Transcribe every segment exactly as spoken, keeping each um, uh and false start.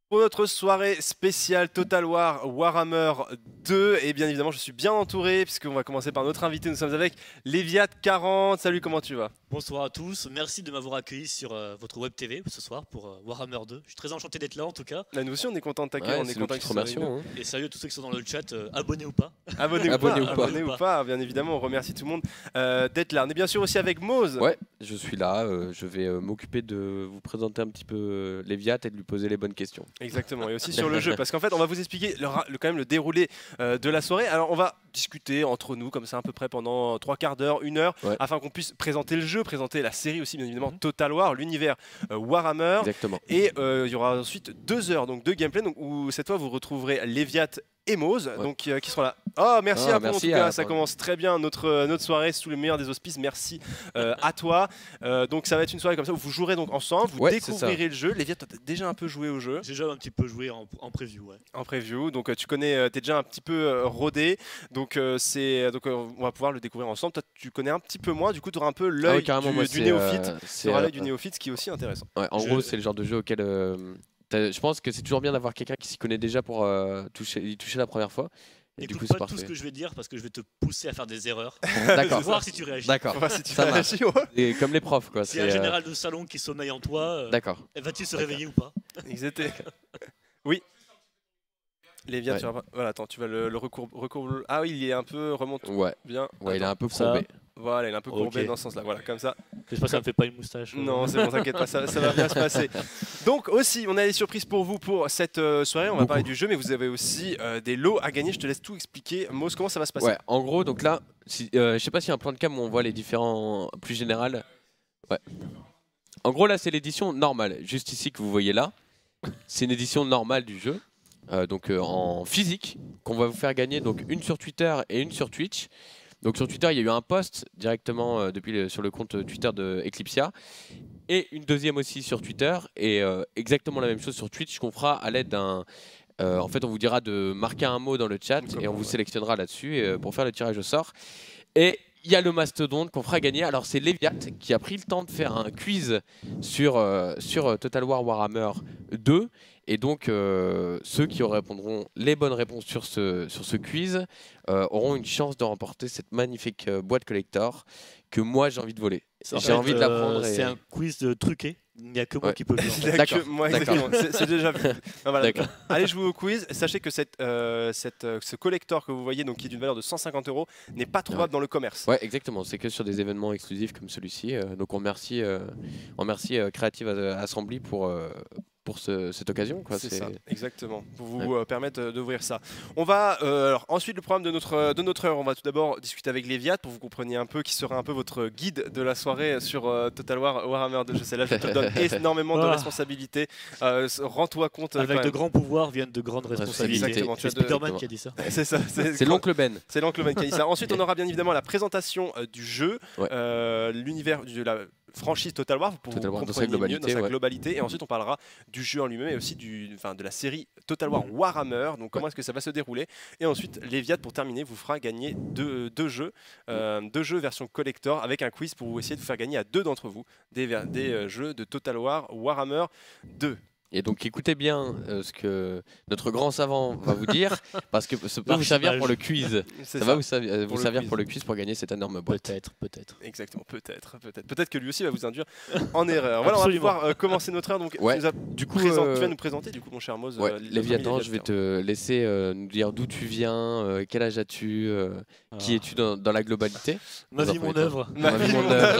Pour notre soirée spéciale Total War Warhammer deux, et bien évidemment je suis bien entouré puisqu'on va commencer par notre invité. Nous sommes avec Léviat quarante. Salut, comment tu vas? Bonsoir à tous, merci de m'avoir accueilli sur euh, votre web T V ce soir pour euh, Warhammer deux. Je suis très enchanté d'être là en tout cas. Là, nous aussi on est content de t'accueillir, Ouais, on est c'est content nous que qui tu te sois remercions, avec hein. Et salut à tous ceux qui sont dans le chat, euh, abonnés ou pas. nous. Abonnez ou Abonnez pas, ou pas. abonnez ou pas, bien évidemment, on remercie tout le monde euh, d'être là. On est bien sûr aussi avec Mose. Ouais, je suis là, euh, je vais euh, m'occuper de vous présenter un petit peu euh, Léviat et de lui poser les bonnes questions. Exactement, et aussi sur le jeu, parce qu'en fait on va vous expliquer le, ra- le- quand même le déroulé euh, de la soirée. Alors on va discuter entre nous comme ça à peu près pendant trois quarts d'heure, une heure, Ouais. afin qu'on puisse présenter le jeu, présenter la série aussi bien évidemment, Mhm. Total War, l'univers euh, Warhammer. Exactement. Et euh, il y aura ensuite deux heures donc, de gameplay donc, où cette fois vous retrouverez Léviat et Mose Ouais. donc, euh, qui seront là. Oh, merci Ah, à vous en merci tout cas, à- ça commence très bien notre, euh, notre soirée sous le meilleur des auspices. Merci euh, à toi. Euh, donc ça va être une soirée comme ça où vous jouerez donc ensemble, vous Ouais, c'est découvrirez le jeu. Léviat, tu as déjà un peu joué au jeu J'ai déjà un petit peu joué en, en preview. Ouais. en preview, donc euh, tu connais, euh, t'es déjà un petit peu euh, rodé, donc euh, c'est donc euh, on va pouvoir le découvrir ensemble. Toi tu connais un petit peu moins, du coup tu auras un peu Ah l'œil ouais, carrément, du, moi, du c'est, néophyte. euh, Tu c'est, auras euh, l'œil du néophyte, ce qui est aussi intéressant. ouais, en Je- gros, c'est le genre de jeu auquel euh, t'as- je pense que c'est toujours bien d'avoir quelqu'un qui s'y connaît déjà pour euh, toucher, y toucher la première fois. Et du N'écoute coup, c'est pas tout ce parfait. que je vais dire parce que je vais te pousser à faire des erreurs. D'accord, Voir si tu réagis. d'accord. On va voir si tu Ça réagis, ouais. Et comme les profs, quoi. S'il y a c'est, un euh, général de salon qui sommeille en toi, euh, D'accord. va-t-il se D'accord. réveiller ou pas? Ils étaient. Oui. Léviat, Ouais. tu vas... voilà, attends, tu vas le, le recourbe, recourbe- Ah oui, il est un peu remonte Ouais, bien. ouais, il est Attends, un peu Ça. courbé. Voilà, il est un peu courbé Ok. dans ce sens-là. Voilà, comme ça. J'espère que ça ne me fait pas une moustache. euh. Non, c'est bon, t'inquiète pas, ça, ça va bien se passer. Donc aussi, on a des surprises pour vous pour cette euh, soirée. On va Beaucoup. parler du jeu, mais vous avez aussi euh, des lots à gagner. Je te laisse tout expliquer. Mose, comment ça va se passer? Ouais, en gros, donc là, si, euh, je sais pas s'il y a un plan de cam où on voit les différents plus général. Ouais. En gros, là, c'est l'édition normale. Juste ici que vous voyez là, c'est une édition normale du jeu, euh, donc euh, en physique, qu'on va vous faire gagner. Donc une sur Twitter et une sur Twitch. Donc sur Twitter, il y a eu un post directement euh, depuis le- sur le compte Twitter de Eclipsia. Et une deuxième aussi sur Twitter. Et euh, exactement la même chose sur Twitch qu'on fera à l'aide d'un... euh, en fait, on vous dira de marquer un mot dans le chat Comme et on on vous va. sélectionnera là-dessus euh, pour faire le tirage au sort. Et il y a le mastodonte qu'on fera gagner. Alors c'est Léviat qui a pris le temps de faire un quiz sur, euh, sur euh, Total War Warhammer deux. Et donc euh, ceux qui répondront les bonnes réponses sur ce, sur ce quiz euh, auront une chance de remporter cette magnifique euh, boîte collector que moi j'ai envie de voler. En J'ai fait, envie de la prendre. euh, et- C'est un quiz de truqué. Il n'y a que moi Ouais. qui peux le faire. Il y a D'accord, que moi, d'accord. exactement. C'est c'est déjà vu. Ah, voilà. D'accord. Allez jouer au quiz. Sachez que cette, euh, cette, euh, ce collector que vous voyez, donc, qui est d'une valeur de cent cinquante euros, n'est pas trouvable Ouais. dans le commerce. Ouais, exactement. C'est que sur des événements exclusifs comme celui-ci. Euh, donc on remercie, euh, on remercie euh, Creative Assembly pour, euh, pour ce- cette occasion, quoi. C'est C'est- ça, exactement, pour vous Ouais. euh, permettre euh, d'ouvrir ça. On va, euh, alors ensuite le programme de notre, euh, de notre heure, on va tout d'abord discuter avec Léviat pour que vous compreniez un peu qui sera un peu votre guide de la soirée sur euh, Total War Warhammer deux. Je sais là, je te donne énormément de Ah. responsabilités. Euh, s- Rends-toi compte. euh, Avec quand de même. grands pouvoirs viennent de grandes responsabilités. Exactement, tu C'est as de- Spider-Man exactement. qui a dit ça. C'est ça, C'est l'oncle Ben. C'est l'oncle Ben qui a dit ça. Ensuite, on aura bien évidemment la présentation euh, du jeu, Ouais. euh, l'univers de la franchise Total War pour Total vous War dans sa compreniez mieux globalité, dans sa ouais. globalité. Et ensuite, on parlera du jeu en lui-même et aussi du, enfin, de la série Total War Warhammer. Donc, comment est-ce que ça va se dérouler? Et ensuite, Léviat, pour terminer, vous fera gagner deux, deux jeux, euh, deux jeux version collector avec un quiz pour vous essayer de faire gagner à deux d'entre vous des, ver- des euh, jeux de Total War Warhammer deux. Et donc écoutez bien euh, ce que notre grand savant va vous dire, parce que ça peut vous L'archimage. servir pour le quiz. C'est Ça, ça. va vous, savi- euh, Pour vous le servir quiz. pour le quiz pour gagner cette énorme boîte. Peut-être, peut-être. Exactement, peut-être, peut-être. Peut-être que lui aussi va vous induire en erreur. Voilà, on va Absolument. pouvoir euh, commencer notre heure. Donc, Ouais. tu, nous as Du coup, présent- euh, tu vas nous présenter, du coup, mon cher Mose. ouais, euh, notre Léviathan, ami je vais Léviathan. te laisser euh, nous dire d'où tu viens, euh, quel âge as-tu, euh, qui Ah. es-tu dans, dans la globalité. Ma Dans un vie, mon premier temps. œuvre. Ma Dans vie, mon mon œuvre.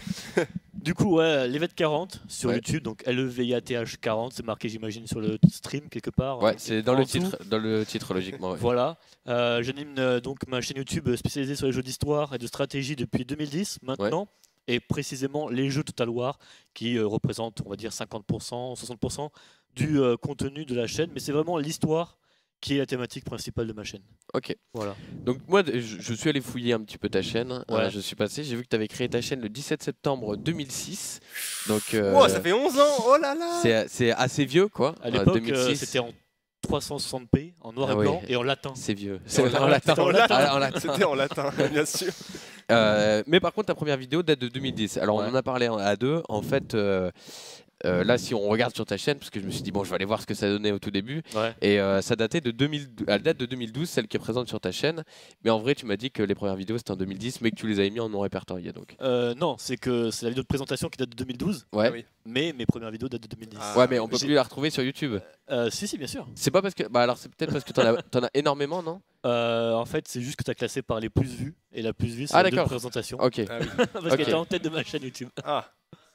Du coup, ouais, Lévet quarante sur Ouais. YouTube, donc L E V I A T H quarante, c'est marqué, j'imagine, sur le stream quelque part. Ouais, hein, c'est quelque dans part le en dessous. titre, dans le titre logiquement. ouais. Voilà. Euh, J'anime euh, donc ma chaîne YouTube spécialisée sur les jeux d'histoire et de stratégie depuis deux mille dix maintenant. Et précisément les jeux Total War qui euh, représentent, on va dire, cinquante pour cent, soixante pour cent du euh, contenu de la chaîne. Mais c'est vraiment l'histoire qui est la thématique principale de ma chaîne. Ok. Voilà. Donc moi, je, je suis allé fouiller un petit peu ta chaîne. Ouais. Euh, je suis passé, j'ai vu que tu avais créé ta chaîne le dix-sept septembre deux mille six. Donc euh, Oh, ça fait onze ans. Oh là là. c'est c'est assez vieux, quoi. À euh, l'époque, euh, deux mille six. c'était en trois cent soixante p, en noir Ah et oui. blanc et en latin. C'est vieux. C'est en en latin. C'était en latin. Ah, en latin. C'était en latin, bien sûr. Euh, mais par contre, ta première vidéo date de deux mille dix. Alors, Ouais. on en a parlé à deux. En fait, euh, Euh, là, si on regarde sur ta chaîne, parce que je me suis dit, bon, je vais aller voir ce que ça donnait au tout début, Ouais. et euh, ça datait de deux mille, elle date de deux mille douze, celle qui est présente sur ta chaîne, mais en vrai, tu m'as dit que les premières vidéos c'était en deux mille dix, mais que tu les avais mis en non répertorié, donc. Euh, non, c'est que c'est la vidéo de présentation qui date de deux mille douze, Ouais. Ah oui. mais mes premières vidéos datent de deux mille dix. Ah. Ouais, mais on peut J'ai- plus la retrouver sur YouTube. Euh, si, si, bien sûr. C'est pas parce que, bah alors c'est peut-être parce que t'en as, t'en as énormément, non? Euh, en fait, c'est juste que tu as classé par les plus vus, et la plus vue, c'est Ah, la vidéo de d'accord. présentation. Ok. Ah oui. Parce Ok. qu'elle était en tête de ma chaîne YouTube. Ah.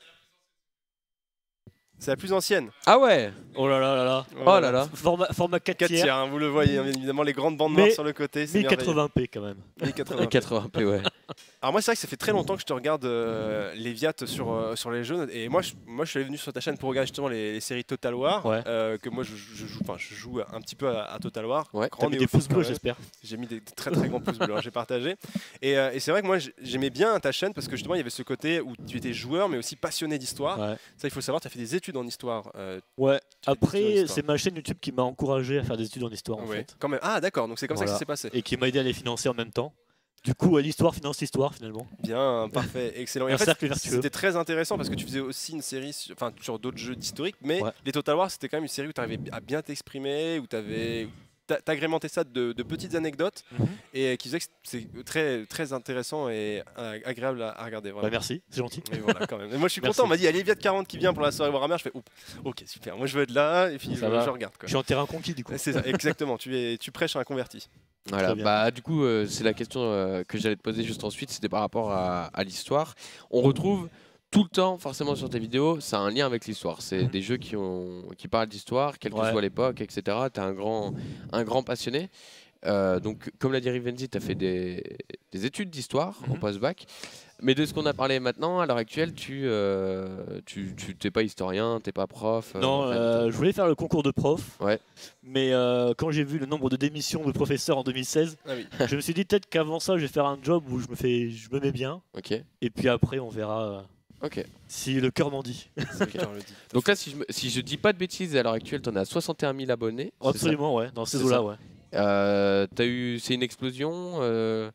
C'est la plus ancienne. Ah ouais. Oh là là là là. Oh là là. Format, format quatre, quatre tiers, tiers, hein, vous le voyez, hein, bien évidemment, les grandes bandes noires Mais sur le côté, c'est mille merveilleux. quatre-vingts p quand même. mille quatre-vingts. quatre-vingts p, ouais. Alors moi c'est vrai que ça fait très longtemps que je te regarde euh, les Viat sur, euh, sur les jeux et moi je, moi je suis venu sur ta chaîne pour regarder justement les, les séries Total War Ouais. euh, que moi je, je joue enfin je joue un petit peu à, à Total War. Ouais. Grand T'as mis des néophyte pouces quand bleus, même. j'espère. J'ai mis des très très grands pouces bleus, hein, j'ai partagé. Et, euh, et c'est vrai que moi j'- j'aimais bien ta chaîne parce que justement il y avait ce côté où tu étais joueur mais aussi passionné d'histoire. Ouais. Ça il faut le savoir, tu as fait des études en histoire. euh, Ouais. Tu fais des études en Après, histoire. c'est ma chaîne YouTube qui m'a encouragé à faire des études en histoire en ouais, fait. quand même. Ah d'accord, donc c'est comme ça Voilà. que ça s'est passé. Et qui m'a aidé à les financer en même temps. Du coup, euh, l'histoire finance l'histoire finalement. Bien, parfait, excellent. Et Un en fait, cercle vertueux. c'était très intéressant parce que tu faisais aussi une série sur, enfin, sur d'autres jeux d'historique, mais Ouais. les Total War, c'était quand même une série où tu arrivais à bien t'exprimer, où tu avais t'agrémentais ça de, de petites anecdotes Mhm. et qui faisaient que c'est très, très intéressant et euh, agréable à, à regarder. Vraiment. Bah, merci, c'est gentil. Et voilà, quand même. Et moi je suis Merci. content, on m'a dit, il y a Léviat quarante qui vient pour la soirée Warhammer, je fais, Oup, ok, super, moi je veux être là et puis je, Ça va. je regarde. Quoi. Je suis en terrain conquis du coup. C'est ça, exactement, tu, es, tu prêches à un converti. Voilà, Très bien. bah du coup euh, c'est la question euh, que j'allais te poser juste ensuite, c'était par rapport à, à l'histoire. On retrouve tout le temps forcément sur tes vidéos, ça a un lien avec l'histoire. C'est Mhm. des jeux qui, ont, qui parlent d'histoire, quelle que Ouais. soit l'époque, et cetera. Tu es un grand, un grand passionné. Euh, donc comme l'a dit Rivenzi, tu as fait des, des études d'histoire en Mhm. post-bac. Mais de ce qu'on a parlé maintenant, à l'heure actuelle, tu euh, tu tu- t'es pas historien, t'es pas prof. euh, Non, rien du euh, tout. je voulais faire le concours de prof. Ouais. Mais euh, quand j'ai vu le nombre de démissions de professeurs en deux mille seize, Ah oui, je me suis dit peut-être qu'avant ça, je vais faire un job où je me fais, je me mets bien. Ok, Et puis après, on verra euh, ok. si le cœur m'en dit. c'est Victor le dit. Donc là, si je, me- si je dis pas de bêtises, à l'heure actuelle, tu en as soixante et un mille abonnés. c'est ça Absolument, ouais, dans ces C'est eaux-là, ça. ouais. Euh, t'as eu, c'est une explosion euh,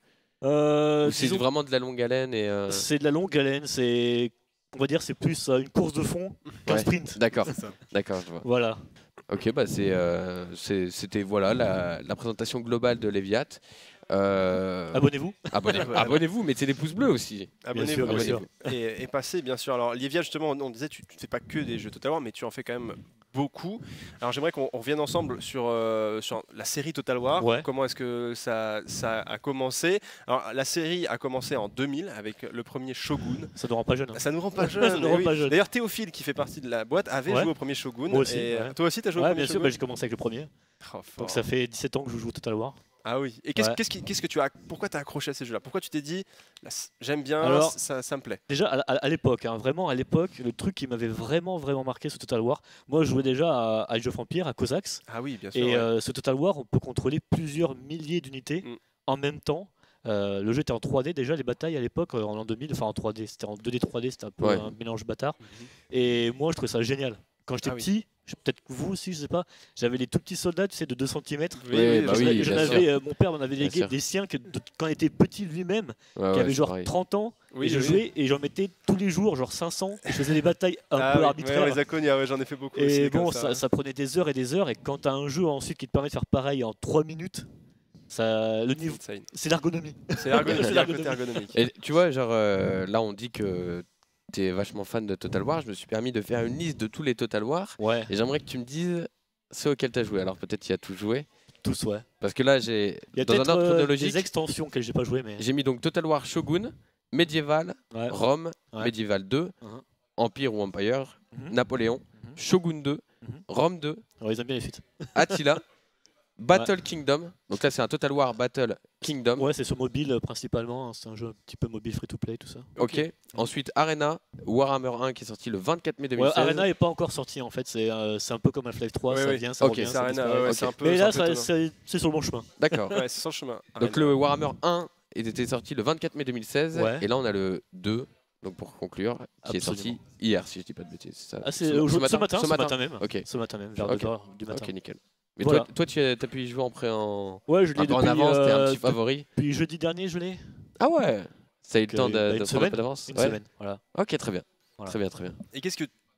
Euh, ou c'est disons- vraiment de la longue haleine et euh, C'est de la longue haleine, c'est, on va dire, c'est plus euh, une course de fond qu'un Ouais. sprint. D'accord, C'est ça. d'accord, je vois. Voilà. Ok, bah c'est, euh, c'est- c'était voilà la, la présentation globale de Léviat. Euh, Abonnez-vous. abonnez- Voilà. Abonnez-vous, mettez des pouces bleus aussi. Abonnez-vous bien bien sûr. sûr. Et, et passez bien sûr. Alors Livia justement, on disait tu ne fais pas que des jeux Total War, mais tu en fais quand même beaucoup. Alors j'aimerais qu'on on revienne ensemble sur, euh, sur la série Total War. Ouais. Comment est-ce que ça, ça a commencé? Alors la série a commencé en deux mille avec le premier Shogun. Ça ne rend pas jeune. hein. Ça nous rend pas Ça jeune. nous eh rend oui. pas jeune. D'ailleurs Théophile qui fait partie de la boîte avait Ouais. joué au premier Shogun. Moi aussi, Et, euh, ouais. toi aussi tu as joué au Ouais, premier bien sûr, Shogun bah, j'ai commencé avec le premier. Oh, fort. Donc ça fait dix-sept ans que je joue au Total War. Ah oui. Et qu'est-ce Ouais. qu'est-ce qui- qu'est-ce que tu as pourquoi tu as accroché à ces jeux-là? Pourquoi tu t'es dit là, c- j'aime bien, Alors- ça, ça me plaît? Déjà à, à- à l'époque, hein, vraiment à l'époque, le truc qui m'avait vraiment vraiment marqué sur Total War, moi je jouais déjà à, à Age of Empires, à Cossacks, Ah oui, bien sûr. et ouais. euh, ce Total War, on peut contrôler plusieurs milliers d'unités Mm. en même temps. Euh, le jeu était en trois D déjà, les batailles à l'époque, euh, en l'an deux mille, enfin en trois D, c'était en deux D trois D, c'était un peu Ouais. un mélange bâtard. Mhm. Et moi je trouvais ça génial. Quand j'étais Ah oui. petit, je- peut-être que vous aussi, je sais pas, j'avais les tout petits soldats, tu sais, de deux centimètres. Oui, Oui, oui, bah je- oui, J'en bien avais, sûr. euh, mon père m'en avait Bien légué sûr. des siens que de- quand il était petit lui-même, Ouais, qui ouais, avait c'est genre pareil. trente ans, Oui, et je oui. jouais et j'en mettais tous les jours, genre cinq cents, et je faisais des batailles un Ah peu oui, ouais, arbitraires. les Aconia, ouais, j'en ai fait beaucoup aussi. Et comme bon, ça. ça, ça prenait des heures et des heures, et quand tu as un jeu ensuite qui te permet de faire pareil en trois minutes, ça, le niveau, Insane. c'est l'ergonomie. C'est ergonomique. C'est il y a un côté l'ergonomie. ergonomique. Et tu vois, genre euh, là on dit que t'es vachement fan de Total War. Je me suis permis de faire une liste de tous les Total War Ouais, et j'aimerais que tu me dises ceux auxquels tu as joué. Alors peut-être tu y as tout joué. tous, ouais. Parce que là, j'ai Il y a dans un peut-être ordre euh, chronologique, des extensions que j'ai pas joué, mais. j'ai mis donc Total War Shogun, Médiéval, Ouais. Rome, Ouais. Médiéval deux, Mhm. Empire ou Empire, Mhm. Napoléon, Mhm. Shogun deux, Mhm. Rome deux, Alors, ils aiment bien les suites. Attila, Battle Kingdom. Donc là, c'est un Total War Battle Kingdom. Ouais, c'est sur mobile euh, principalement. hein, C'est un jeu un petit peu mobile free-to-play, tout ça. Ok. Ensuite, Arena, Warhammer un qui est sorti le vingt-quatre mai deux mille Ouais, seize. Arena est pas encore sorti en fait. C'est euh, c'est un peu comme Half-Life trois, Ouais, ça ouais. vient, ça Ok, revient, C'est ça Arena, disparaît. ouais, ouais, Ok. c'est un peu. Mais c'est là, un peu ça- étonnant. c'est c'est sur le bon chemin. D'accord. Ouais, c'est sans chemin. Donc Arena. le Warhammer un il était sorti le vingt-quatre mai deux mille seize. Ouais. Et là, on a le deux, donc pour conclure, qui est Absolument. sorti hier, si je dis pas de bêtises. c'est ça Ah, c'est Ce- aujourd'hui- ce ce matin, ce ce matin. matin même. Ok. Ce matin même, vers Ok. deux heures du matin. Ok, nickel. Mais Voilà. toi, toi, tu as, as pu y jouer en pré en. Ouais, je Un l'ai peu en depuis, avance, t'es un euh, petit favori. depuis jeudi dernier, je l'ai. Ah ouais. Ça a eu le Donc, temps euh, de, bah, de une prendre un semaine. peu d'avance. Une Ouais. semaine, voilà. Ok, très bien. Voilà. Très bien, très bien. Et qu'est-ce que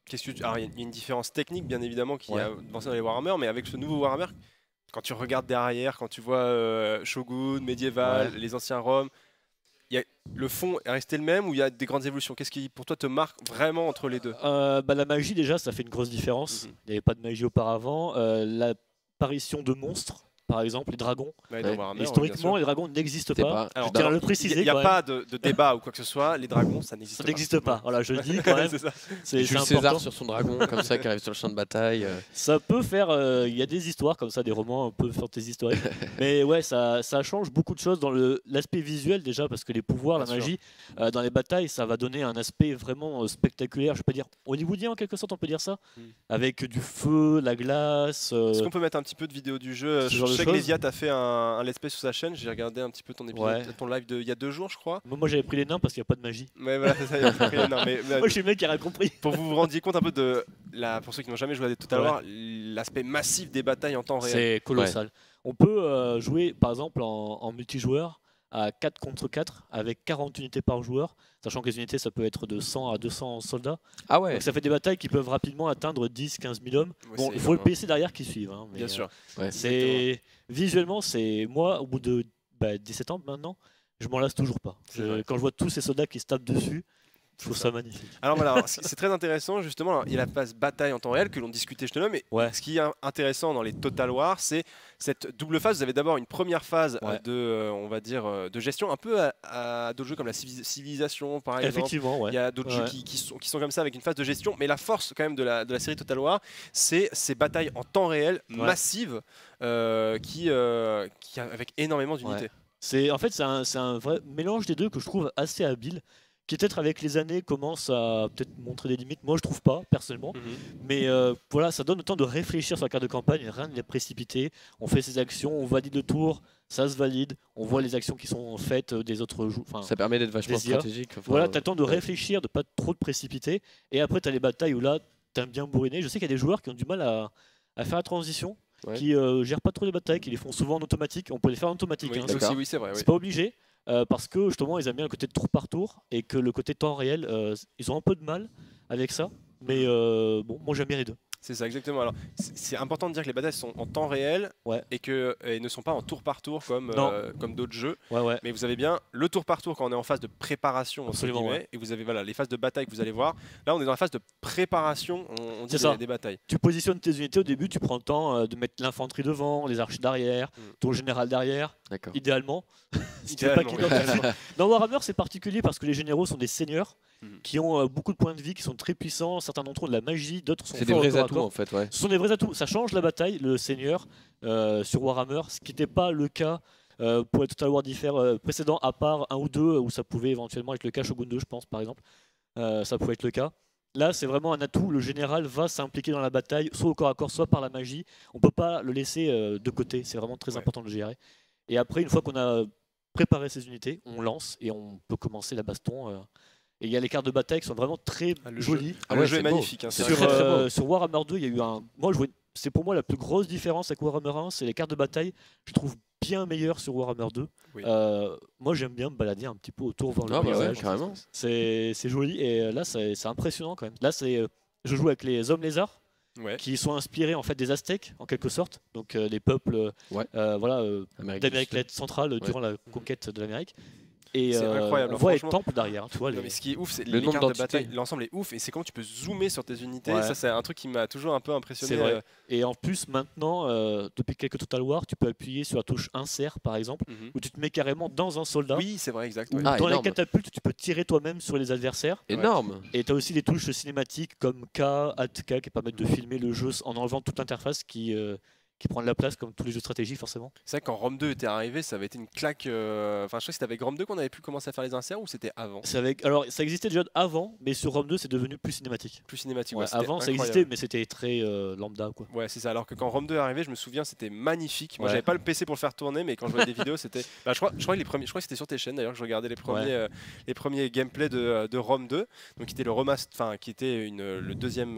qu'est-ce que tu- alors, il y a une différence technique, bien évidemment, qui Ouais. a avancé dans les Warhammer, mais avec ce nouveau Warhammer, quand tu regardes derrière, quand tu vois euh, Shogun, médiéval, Ouais. les anciens Rome, il y a, le fond est resté le même ou il y a des grandes évolutions? Qu'est-ce qui, pour toi, te marque vraiment entre les deux? Euh, bah, la magie, déjà, ça fait une grosse différence. Mhm. Il n'y avait pas de magie auparavant. Euh, L'apparition de monstres, par exemple, les dragons. Ouais, dans Ouais. Warhammer, oui, Historiquement, bien sûr. les dragons n'existent C'est pas. pas- Alors, Je tiens à le il préciser. n'y a, quand pas de, de débat ou quoi que ce soit, les dragons, ça même. n'existe Ça pas. n'existe pas. Voilà, je le dis quand même. C'est ça. C'est c'est Jules important. César sur son dragon, comme ça, qui arrive sur le champ de bataille. euh. Ça peut faire. euh, Il y a des histoires comme ça, des romans un peu fantasy historiques. Mais ouais, ça, ça change beaucoup de choses dans le- l'aspect visuel déjà, parce que les pouvoirs, Bien la sûr. magie, euh, dans les batailles, ça va donner un aspect vraiment euh, spectaculaire. Je peux dire hollywoodien en quelque sorte, on peut dire ça, Mm. avec du feu, la glace. euh, Est-ce qu'on peut mettre un petit peu de vidéo du jeu? ce Je genre de sais que choses. Léviat a fait un, un let's play sur sa chaîne, j'ai regardé un petit peu ton épisode, Ouais. ton live de il y a deux jours, je crois. Moi, moi, j'avais pris les nains parce qu'il n'y a pas de magie. Ouais, voilà, c'est ça, il y a pas pris- non, mais, mais, Moi, je suis le mec qui a rien compris. pour que vous vous rendiez compte un peu de, la, pour ceux qui n'ont jamais joué à des Total Ouais. War, l'aspect massif des batailles en temps réel. C'est colossal. On peut euh, jouer, par exemple, en, en multijoueur à quatre contre quatre avec quarante unités par joueur, sachant que les unités, ça peut être de cent à deux cents soldats. Ah ouais, Donc ça fait des batailles qui peuvent rapidement atteindre dix à quinze mille hommes. Ouais, Bon, c'est il faut le énorme. P C derrière qui suive. hein, mais, Bien euh, sûr. ouais. C'est visuellement, c'est moi au bout de bah, dix-sept ans maintenant, je m'en lasse toujours pas. C'est Je- vrai. quand je vois tous ces soldats qui se tapent dessus, je trouve C'est ça. ça. magnifique. Alors voilà, alors, c'est c'est très intéressant justement. Alors, il y a la phase bataille en temps réel que l'on discutait justement, mais Ouais. ce qui est intéressant dans les Total War, c'est cette double phase. Vous avez d'abord une première phase euh, Ouais. de, euh, on va dire, euh, de gestion, un peu à, à d'autres jeux comme la Civi- Civilisation par exemple. Effectivement, ouais. Il y a d'autres jeux Ouais. qui, qui sont, qui sont comme ça avec une phase de gestion, mais la force quand même de la, de la série Total War, c'est ces batailles en temps réel Ouais. massives euh, qui, euh, qui avec énormément d'unités. C'est en fait c'est un, c'est un vrai mélange des deux que je trouve assez habile, qui peut-être avec les années commence à peut-être montrer des limites. Moi je trouve pas personnellement, Mhm. mais euh, voilà, ça donne le temps de réfléchir sur la carte de campagne, rien n'est précipité. On fait ses actions, on valide le tour, ça se valide, on voit les actions qui sont faites euh, des autres jou- enfin, Ça permet d'être vachement des I A. stratégique. enfin, Voilà, tu as le temps de ouais. réfléchir, de pas trop te précipiter. Et après, tu as les batailles où là, tu aimes bien bourriner. Je sais qu'il y a des joueurs qui ont du mal à, à faire la transition, Ouais. qui euh, gèrent pas trop les batailles, qui les font souvent en automatique. On peut les faire en automatique. Oui, hein, ça d'accord. aussi, oui, c'est vrai. oui. c'est pas obligé, euh, parce que justement, ils aiment bien le côté de tour par tour et que le côté temps réel, euh, ils ont un peu de mal avec ça. Mais euh, bon, moi j'aime bien les deux. C'est ça, exactement. Alors, c'est c'est important de dire que les batailles sont en temps réel Ouais. et que et ne sont pas en tour par tour comme, Non. euh, comme d'autres jeux. Ouais, ouais. Mais vous avez bien le tour par tour quand on est en phase de préparation, entre Absolument, guillemets, ouais. et vous avez voilà, les phases de bataille que vous allez voir. Là, on est dans la phase de préparation, on, on dit C'est ça. des, des batailles. Tu positionnes tes unités au début, tu prends le temps euh, de mettre l'infanterie devant, les archers derrière, Mm. ton général derrière, D'accord. idéalement. Si tu veux pas Idéalement, qu'il oui. meure tout de suite. Dans Warhammer, c'est particulier parce que les généraux sont des seigneurs Mhm. qui ont euh, beaucoup de points de vie, qui sont très puissants. Certains d'entre eux ont de la magie, d'autres sont C'est des forts au vrais corps à atouts corps. en fait, ouais. Ce sont des vrais atouts. Ça change la bataille, le seigneur, euh, sur Warhammer, ce qui n'était pas le cas euh, pour les Total War diffère, euh, précédents, à part un ou deux où ça pouvait éventuellement être le cas, Shogun deux, je pense, par exemple. Euh, ça pouvait être le cas. Là, c'est vraiment un atout. Le général va s'impliquer dans la bataille, soit au corps à corps, soit par la magie. On ne peut pas le laisser euh, de côté. C'est vraiment très Ouais. important de le gérer. Et après, une fois qu'on a préparé ses unités, on lance et on peut commencer la baston. euh. Et il y a les cartes de bataille qui sont vraiment très Ah, le jeu- jolies. Ah, ouais, le jeu c'est est beau. magnifique. hein, c'est C'est Sur, vrai. très, très beau. euh, sur Warhammer deux, il y a eu un. Moi, je vois- c'est pour moi la plus grosse différence avec Warhammer un, c'est les cartes de bataille. Je trouve bien meilleures sur Warhammer deux. Oui. Euh, moi, j'aime bien me balader un petit peu autour voir le Ah bah ouais, paysage. carrément. C'est c'est joli et euh, là, c'est c'est impressionnant quand même. Là, c'est euh, je joue avec les hommes lézards Ouais. qui sont inspirés en fait des Aztèques en quelque sorte, donc euh, des peuples euh, Ouais. euh, voilà euh, Amérique d'Amérique du Sud. centrale euh, durant la conquête de l'Amérique. Et C'est euh, incroyable, on voit les franchement. temples derrière. hein, tu vois, Non, les- mais ce qui est ouf, c'est Le les nombre cartes de d'entités. bataille. L'ensemble est ouf et c'est quand tu peux zoomer sur tes unités. Ouais. Ça, c'est un truc qui m'a toujours un peu impressionné. C'est vrai. euh, Et en plus, maintenant, euh, depuis quelques Total War, tu peux appuyer sur la touche insert, par exemple, mhm. où tu te mets carrément dans un soldat. Oui, c'est vrai, exact. Ou ouais. Ah, dans les énorme. catapultes, tu peux tirer toi-même sur les adversaires. Énorme. Et tu as aussi des touches cinématiques comme K, Alt K, qui permettent de filmer le jeu en enlevant toute l'interface qui, euh, qui prend de la place, comme tous les jeux de stratégie, forcément. C'est vrai que quand Rome deux était arrivé, ça avait été une claque. euh, Enfin, je sais que c'était avec Rome deux qu'on avait pu commencer à faire les inserts ou c'était avant? C'est avec... Alors, ça existait déjà avant, mais sur Rome deux, c'est devenu plus cinématique. Plus cinématique. Ouais, ouais, c'était avant, ça incroyable. existait, mais c'était très euh, lambda, quoi. Ouais, c'est ça. Alors que quand Rome deux est arrivé, je me souviens, c'était magnifique. Moi, Ouais. j'avais pas le P C pour le faire tourner, mais quand je voyais des vidéos, c'était. Bah, je crois, je crois que les premiers, je crois que c'était sur tes chaînes d'ailleurs que je regardais les premiers, Ouais. euh, les premiers gameplays de, de Rome deux, donc qui était le remaster, enfin qui était une, le deuxième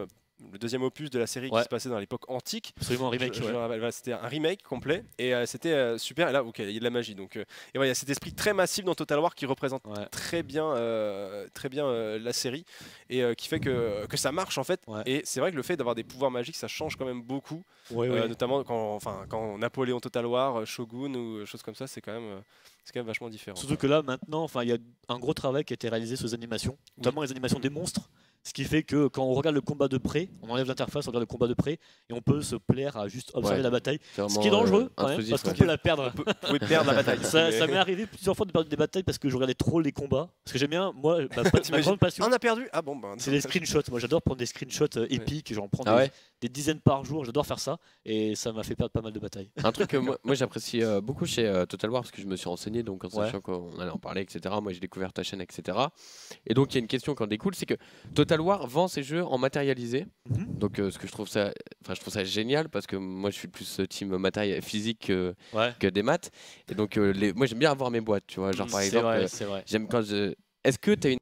le deuxième opus de la série Ouais. qui se passait dans l'époque antique. Absolument un remake. Je- je ouais. le rappelle, voilà, c'était un remake complet et euh, c'était euh, super. Et là, ok, il y a de la magie. Donc, euh, et voilà, il y a cet esprit très massif dans Total War qui représente Ouais. très bien, euh, très bien euh, la série et euh, qui fait que, que ça marche en fait. Ouais. Et c'est vrai que le fait d'avoir des pouvoirs magiques, ça change quand même beaucoup. Ouais, Euh, ouais. notamment quand, enfin, quand Napoléon Total War, euh, Shogun ou euh, choses comme ça, c'est quand même, euh, c'est quand même vachement différent. Surtout que là, maintenant, enfin, il y a un gros travail qui a été réalisé sur les animations, notamment les animations des monstres. Ce qui fait que quand on regarde le combat de près, on enlève l'interface, on regarde le combat de près et on peut se plaire à juste observer Ouais. la bataille. C'est Ce qui est vraiment, dangereux, euh, quand même, intrusif, parce qu'on ouais. peut la perdre. Vous pouvez perdre la bataille. Ça, mais- ça m'est arrivé plusieurs fois de perdre des batailles parce que je regardais trop les combats. Parce que j'aime bien, moi, ma, ma T'imagines grande passion, Ah, on a perdu. Ah bon, ben. c'est les screenshots. Moi, j'adore prendre des screenshots euh, épiques. J'en prends Ah des, ouais. des dizaines par jour. J'adore faire ça. Et ça m'a fait perdre pas mal de batailles. Un truc que moi, moi j'apprécie euh, beaucoup chez euh, Total War parce que je me suis renseigné donc en Ouais. sachant qu'on allait en parler, et cetera. Moi j'ai découvert ta chaîne, et cetera. Et donc il y a une question qui en découle, c'est que Total War vend ses jeux en matérialisé. Mhm. Donc euh, ce que je trouve ça, enfin je trouve ça génial parce que moi je suis plus euh, team matériel physique que, Ouais. que des maths. Et donc euh, les, moi j'aime bien avoir mes boîtes, tu vois. Genre par C'est exemple, vrai, euh, c'est vrai. j'aime quand je. Est-ce que tu as une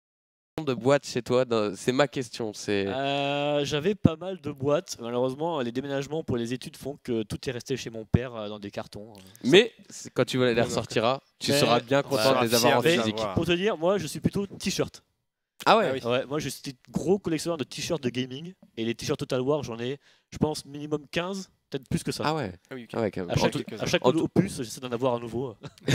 de boîte chez toi dans- C'est ma question. C'est. Euh, J'avais pas mal de boîtes. Malheureusement, les déménagements pour les études font que tout est resté chez mon père euh, dans des cartons. euh. Mais c'est- quand tu les ressortiras, tu Mais- seras bien content Ouais. de les avoir en Fier de les physique. avoir. Pour te dire, moi, je suis plutôt t-shirt. Ah ouais. Ah oui. Ouais, moi, je suis gros collectionneur de t-shirts de gaming. Et les t-shirts Total War, j'en ai, je pense, minimum quinze, peut-être plus que ça. Ah ouais. Ah oui, ok. Ah ouais, quand même. À En chaque, tout- à chaque en tout- opus, j'essaie d'en avoir un nouveau.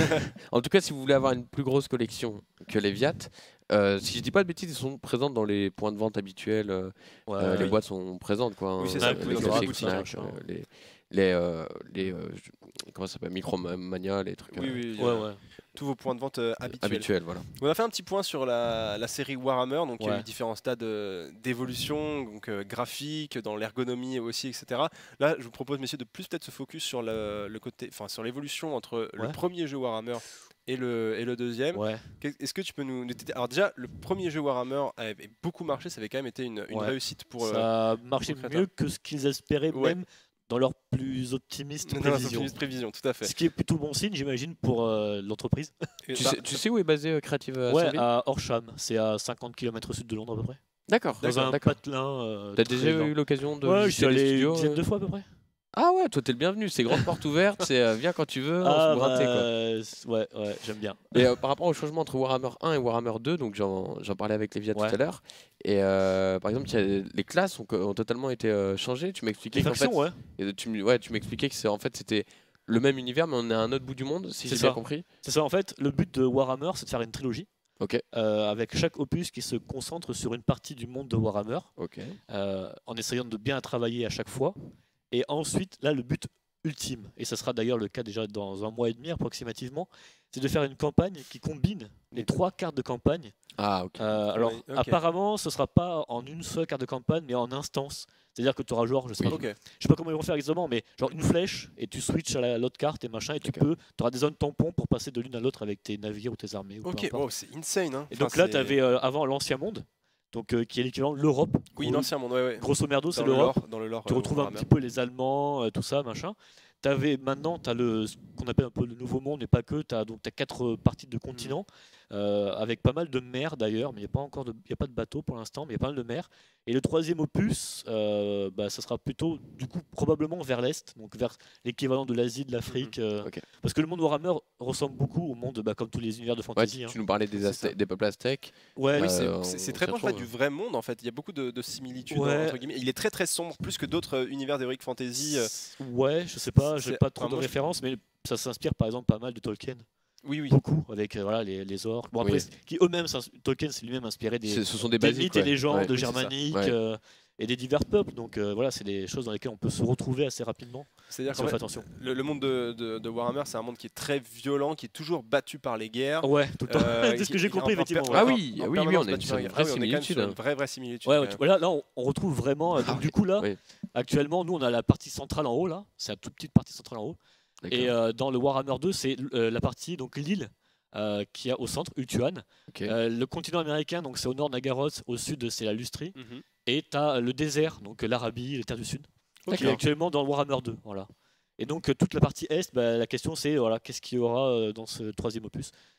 En tout cas, si vous voulez avoir une plus grosse collection que les Viat, euh, si je dis pas de bêtises, ils sont présents dans les points de vente habituels. euh, Ouais, euh, les ouais. boîtes sont présentes, quoi. Oui, hein, c'est ça, euh, vous les pouvez dans classiques, les Fnac, boutiques, euh, machin. les, les, euh, les, euh, je- comment ça s'appelle, Micromania, les trucs Oui, euh, oui, Ouais, euh, ouais. tous vos points de vente euh, habituels. habituels, voilà. On a fait un petit point sur la, la série Warhammer, donc il y a Ouais. eu différents stades euh, d'évolution, donc euh, graphique, dans l'ergonomie aussi, et cetera. Là, je vous propose, messieurs, de plus peut-être se focus sur le, le côté, enfin sur l'évolution entre le Ouais. premier jeu Warhammer et le, et le deuxième. Ouais. Qu'est- Est-ce que tu peux nous, nous t'aider- Alors déjà, le premier jeu Warhammer avait beaucoup marché, ça avait quand même été une, une Ouais. réussite pour. euh, Ça marchait pour Crétin. mieux que ce qu'ils espéraient, Ouais. même dans leurs plus optimistes dans la prévisions. prévision, tout à fait. Ce qui est plutôt bon signe, j'imagine, pour euh, l'entreprise. Et Tu, bah, sais, tu sais où est basé euh, Creative Ouais, Assembly à Horsham, c'est à cinquante kilomètres au sud de Londres à peu près. D'accord, Dans un d'accord. patelin. Euh, T'as très déjà lent. eu l'occasion de Ouais, je suis visiter les allé une studios dizaine euh de fois à peu près. Ah ouais, toi t'es le bienvenu, c'est grande porte ouverte, c'est euh, viens quand tu veux, on Ah, se grattait, quoi. bah, c- ouais, ouais, j'aime bien. Et euh, par rapport au changement entre Warhammer un et Warhammer deux, donc j'en j'en parlais avec Lévia Ouais. tout à l'heure, et euh, par exemple, il y a- les classes ont, ont totalement été euh, changées. Tu m'expliquais Les qu'en fait, factions, ouais. et tu, m- ouais, tu m'expliquais que c'est en fait c'était le même univers, mais on est à un autre bout du monde, si C'est j'ai bien ça. compris. C'est ça, en fait, le but de Warhammer, c'est de faire une trilogie. Ok. euh, avec chaque opus qui se concentre sur une partie du monde de Warhammer, Ok. euh, en essayant de bien travailler à chaque fois. Et ensuite, là, le but ultime, et ça sera d'ailleurs le cas déjà dans un mois et demi approximativement, c'est de faire une campagne qui combine les trois cartes de campagne. Ah ok. Euh, alors, ok. apparemment, ce sera pas en une seule carte de campagne, mais en instance. C'est-à-dire que tu auras genre, je sais, Oui. pas, Ok. je sais pas comment ils vont faire exactement, mais genre une flèche, et tu switches à la- l'autre carte et machin, et tu D'accord. peux, tu auras des zones tampons pour passer de l'une à l'autre avec tes navires ou tes armées. Ou peu Ok, importe. wow, c'est insane. Hein. Et Enfin, donc là, c'est- tu avais avant l'ancien monde, donc, euh, qui est l'équivalent de l'Europe. Oui, Gros- l'ancien monde, ouais, ouais. Grosso merdo, c'est Dans le l'Europe. lore- Dans le lore. Tu euh, retrouves un Warhammer. petit peu les Allemands, euh, tout ça, machin. T'avais, maintenant, tu as le, ce qu'on appelle un peu le nouveau monde, mais pas que. Tu as donc t'as quatre euh, parties de continents, euh, avec pas mal de mers d'ailleurs, mais il n'y a, pas encore de- y a pas de bateau pour l'instant, mais il y a pas mal de mers. Et le troisième opus, euh, bah, ça sera plutôt, du coup, probablement vers l'Est, donc vers l'équivalent de l'Asie, de l'Afrique. euh, Ok. Parce que le monde Warhammer ressemble beaucoup au monde, bah, comme tous les univers de Ouais, fantasy. tu, hein. tu nous parlais des, C'est Aztè- ça. des peuples aztèques. Ouais, Oui, Euh, c'est- on- c'est c'est on très s'y proche ouais, retrouve. du vrai monde en fait. Il y a beaucoup de, de similitudes Ouais. entre guillemets. Il est très très sombre, plus que d'autres euh, univers d'Heroic Fantasy. euh. Ouais, je sais pas, j'ai c'est- pas trop enfin, de moi, je- références, mais ça s'inspire par exemple pas mal de Tolkien. Oui, oui. Beaucoup avec euh, voilà, les, les orques. Bon, après, Oui. c'est- qui eux-mêmes, s'ins- Tolkien s'est lui-même inspiré des, C'est- Ce sont des des basiques. mythes ouais. et légendes Ouais. Oui, c'est ça. germaniques Ouais. euh, et des divers peuples. Donc euh, voilà, c'est des choses dans lesquelles on peut se retrouver assez rapidement. C'est-à-dire Si qu'en on fait fait, attention. le, le monde de, de- de Warhammer, c'est un monde qui est très violent, qui est toujours battu par les guerres. Ouais, tout le temps. Euh, c'est ce qui- que j'ai qui est compris en- en effectivement. per- ouais. Ah en- oui, en oui, oui, permanence on est battu sur par une les guerres. vraie Ah oui, on est quand même similitude, sur hein. une vraie vraie similitude. Ouais, quand ouais, même. tu- voilà, là, on, on retrouve vraiment. euh, donc, Ah, du coup, là, oui. actuellement, nous, on a la partie centrale en haut, là. C'est la toute petite partie centrale en haut. D'accord. Et euh, dans le Warhammer deux, c'est euh, la partie, donc l'île euh, qui est au centre, Ultuan. Ok. Euh, le continent américain, donc c'est au nord Nagaroth, au sud, c'est la Lustrie. Mhm. Et tu as le désert, donc l'Arabie, les terres du Sud, qui est D'accord. actuellement dans le Warhammer deux. Voilà. Et donc euh, toute la partie est, bah, la question c'est voilà, qu'est-ce qu'il y aura euh, dans ce troisième opus.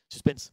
Suspense.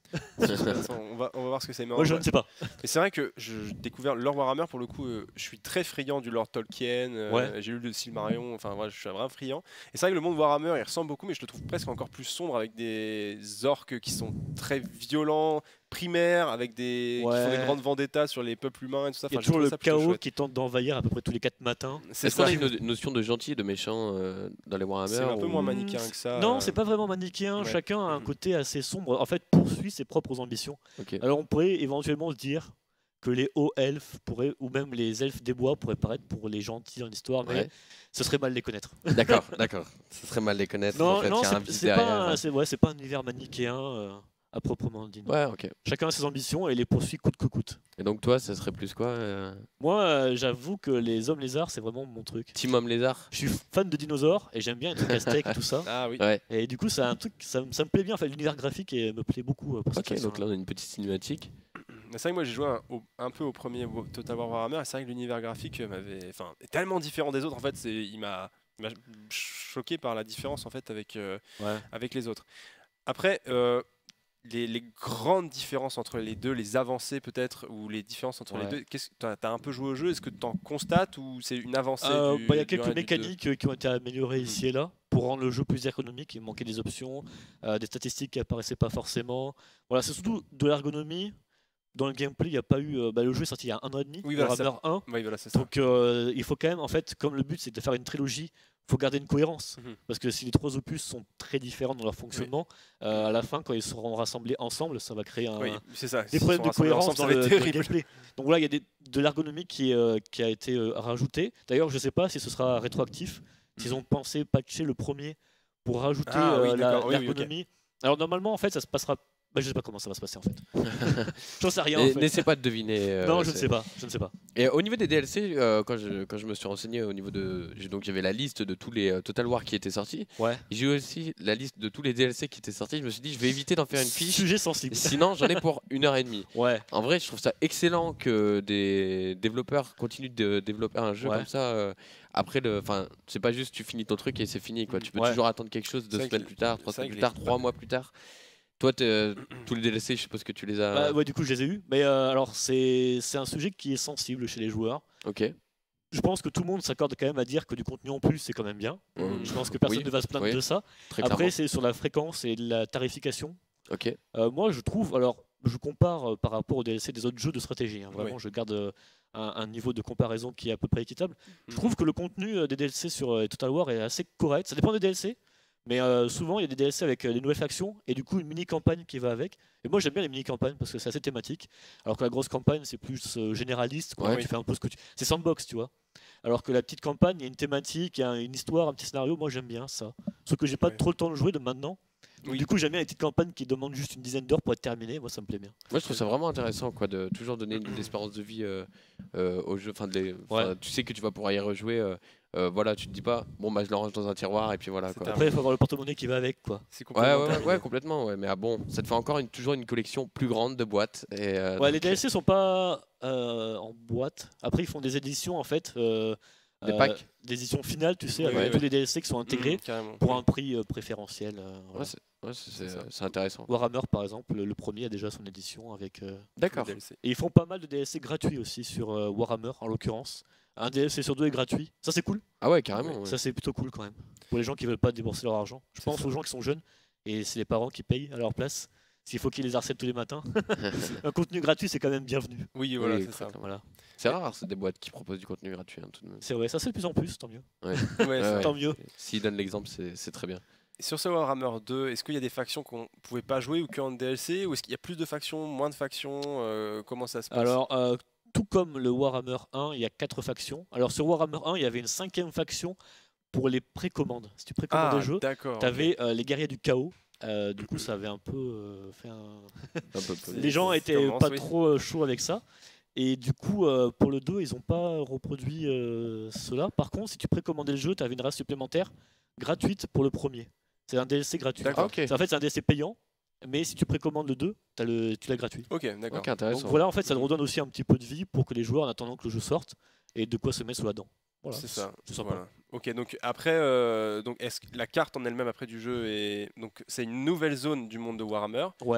on, va, on va voir ce que c'est. Moi, je ne sais pas. Mais c'est vrai que j'ai découvert Lord Warhammer, pour le coup, euh, je suis très friand du Lord Tolkien, euh, Ouais. j'ai lu le Silmarillion, enfin voilà, je suis un vrai friand. Et c'est vrai que le monde Warhammer, il ressemble beaucoup, mais je le trouve presque encore plus sombre, avec des orques qui sont très violents, primaires, avec des, qui font des Ouais. grandes vendettas sur les peuples humains et tout ça. Il y a Enfin, j'ai toujours trouvé le ça plutôt chaos chouette. qui tente d'envahir à peu près tous les quatre matins. C'est Est-ce qu'on ça, a une no- notion de gentil et de méchant euh, dans les Warhammer c'est un peu ou- moins manichéen que ça. Non, euh, c'est pas vraiment manichéen. ouais. Chacun a un Mhm. côté assez sombre. En fait, poursuit ses propres ambitions. Ok. Alors, on pourrait éventuellement se dire que les hauts elfes pourraient, ou même les elfes des bois pourraient paraître pour les gentils dans l'histoire, mais Ouais. ce serait mal les connaître. D'accord, d'accord. Ce serait mal les connaître. Non, en fait, non, il y a un c'est vice c'est derrière. pas, un- c'est ouais, c'est pas un univers manichéen euh, à proprement dit. non. Ouais, ok. Chacun a ses ambitions et les poursuit coûte que coûte. Et donc toi, ça serait plus quoi euh, Moi, euh, j'avoue que les hommes lézards, c'est vraiment mon truc. Team Homme Lézard? Je suis fan de dinosaures et j'aime bien les trucs à steak et tout ça. Ah oui. Ouais. Et du coup, c'est un truc, ça, me- ça me plaît bien. Enfin, l'univers graphique et me plaît beaucoup euh, pour cette Ok, donc façon-là. là on a une petite cinématique. Mais c'est vrai que moi j'ai joué un, au- un peu au premier Wa- Total War Warhammer et c'est vrai que l'univers graphique euh, m'avait, enfin, est tellement différent des autres. En fait, c'est, il m'a, il m'a choqué par la différence en fait avec euh, Ouais. avec les autres. Après, euh, les, les grandes différences entre les deux, les avancées peut-être ou les différences entre Ouais. les deux. Qu'est-ce que t'as, t'as un peu joué au jeu? Est-ce que tu en constates ou c'est une avancée Euh, du, bah, il y a du quelques un et du deux? mécaniques euh, qui ont été améliorées Mhm. ici et là pour rendre le jeu plus ergonomique. Il manquait des options, euh, des statistiques qui apparaissaient pas forcément. Voilà, c'est surtout de l'ergonomie. Dans le gameplay, il n'y a pas eu. euh, bah, le jeu est sorti il y a un an et demi, Oui, voilà, Warhammer un. Oui, voilà, c'est ça. Donc euh, il faut quand même, en fait, comme le but c'est de faire une trilogie, il faut garder une cohérence. Mhm. Parce que si les trois opus sont très différents dans leur fonctionnement, euh, à la fin, quand ils seront rassemblés ensemble, ça va créer un, Oui, c'est ça. des S'ils problèmes sont de rassemblés cohérence ensemble, ça dans va le, être dans le terrible. gameplay. Donc là, il y a des- de l'ergonomie qui, est, euh, qui a été euh, rajoutée. D'ailleurs, je ne sais pas si ce sera rétroactif, s'ils ont pensé patcher le premier pour rajouter Ah oui, euh, la- d'accord. Oui, oui, ok. l'ergonomie. Alors normalement, en fait, ça se passera. Bah, je sais pas comment ça va se passer en fait. J'en sais rien. En Et fait. N'essaie pas de deviner. euh, non, je ne c'est- sais pas. Je ne sais pas. Et au niveau des D L C, euh, quand, je, quand je me suis renseigné au niveau de. j'ai- Donc j'avais la liste de tous les euh, Total War qui étaient sortis. Ouais. J'ai eu aussi la liste de tous les D L C qui étaient sortis. Je me suis dit, je vais éviter d'en faire une fiche. Sujet sensible. Sinon, j'en ai pour une heure et demie. Ouais. En vrai, je trouve ça excellent que des développeurs continuent de développer un jeu Ouais. comme ça. euh, après, le, enfin, c'est pas juste tu finis ton truc et c'est fini. Quoi. Tu peux Ouais. toujours attendre quelque chose deux C'est vrai semaines que- plus tard, trois c'est vrai semaines que plus les- tard, trois mois plus tard. Toi, t'es- tous les D L C, je suppose que tu les as. Bah, ouais, du coup, je les ai eus. Mais euh, alors, c'est c'est un sujet qui est sensible chez les joueurs. Ok. Je pense que tout le monde s'accorde quand même à dire que du contenu en plus, c'est quand même bien. Mmh. Je pense que personne Oui, ne va se plaindre oui, de ça. Très Après, clairement. c'est sur la fréquence et la tarification. Ok. Euh, moi, je trouve, alors, je compare euh, par rapport au D L C des autres jeux de stratégie. hein. Vraiment, Oui. je garde euh, un, un niveau de comparaison qui est à peu près équitable. Je Mhm. trouve que le contenu euh, des D L C sur euh, Total War est assez correct. Ça dépend des D L C, mais euh, souvent il y a des D L C avec euh, des nouvelles factions et du coup une mini campagne qui va avec. Et moi, j'aime bien les mini campagnes parce que c'est assez thématique. Alors que la grosse campagne, c'est plus euh, généraliste. Quoi. Ouais. Tu fais un peu ce que tu. C'est sandbox, tu vois. Alors que la petite campagne, il y a une thématique, il y a une histoire, un petit scénario. Moi, j'aime bien ça. Sauf que j'ai pas Ouais. trop le temps de jouer de maintenant. Oui. Du coup, j'aime bien les petites campagnes qui demandent juste une dizaine d'heures pour être terminées. Moi, ça me plaît bien. Moi, je trouve ça vraiment intéressant, quoi, de toujours donner une espérance de vie euh, euh, au jeu. Enfin, de les- enfin, Ouais. tu sais que tu vas pouvoir y rejouer. euh, euh, voilà, tu te dis pas, bon, bah, je le range dans un tiroir et puis voilà. C'est Quoi. terminé. Après, il faut avoir le porte-monnaie qui va avec, quoi. C'est Ouais, complètement ouais, ouais, terminé. ouais, complètement. Ouais. Mais ah, bon, ça te fait encore une, toujours une collection plus grande de boîtes. Et, euh, Ouais, les donc, D L C sont pas euh, en boîte. Après, ils font des éditions en fait. euh, Des euh, packs. Des éditions finales, tu sais, Oui, avec oui, tous oui. les D L C qui sont intégrés Mhm, carrément. pour un prix euh, préférentiel. euh, Ouais, voilà. c'est ouais, c'est- C'est c'est- ça. c'est intéressant. Warhammer, par exemple, le, le premier a déjà son édition avec. euh, D'accord. D L C. Et ils font pas mal de D L C gratuits aussi sur euh, Warhammer, en l'occurrence. Un D L C sur deux est gratuit. Ça, c'est cool. Ah ouais, carrément. ouais. Ça, c'est plutôt cool quand même. Pour les gens qui veulent pas débourser leur argent. Je C'est pense ça. aux gens qui sont jeunes et c'est les parents qui payent à leur place. S'il faut qu'ils les harcèlent tous les matins. Un contenu gratuit, c'est quand même bienvenu. Oui, voilà, Oui, c'est ça. Voilà. C'est rare, c'est des boîtes qui proposent du contenu gratuit. hein, tout de même. C'est vrai, ça c'est de plus en plus, tant mieux. Ouais. Ouais, c'est Ouais, vrai. Tant mieux. S'ils donnent l'exemple, c'est c'est très bien. Et sur ce Warhammer deux, est-ce qu'il y a des factions qu'on pouvait pas jouer ou qu'en D L C, ou est-ce qu'il y a plus de factions, moins de factions, euh, comment ça se passe? Alors, euh, tout comme le Warhammer un, il y a quatre factions. Alors sur Warhammer un, il y avait une cinquième faction pour les précommandes. Si tu précommandais ah, le jeu, d'accord. tu avais les guerriers du chaos. Euh, du coup, ça avait un peu euh, fait un... Un peu- peu- Les gens ça étaient commence, pas oui. trop euh, chauds avec ça. Et du coup, euh, pour le deux, ils n'ont pas reproduit euh, cela. Par contre, si tu précommandais le jeu, tu avais une race supplémentaire gratuite pour le premier. C'est un D L C gratuit. D'accord. Ah, ok. C'est- En fait, c'est un D L C payant. Mais si tu précommandes le deux, t'as le, tu l'as gratuit. Ok, d'accord. Ok, intéressant. Donc voilà, en fait, ça te redonne aussi un petit peu de vie pour que les joueurs, en attendant que le jeu sorte, aient de quoi se mettre sous la dent. Voilà, C'est ça. C'est sympa. Voilà. Ok, donc après, euh, donc est-ce que la carte en elle-même après du jeu est donc c'est une nouvelle zone du monde de Warhammer. Ouais.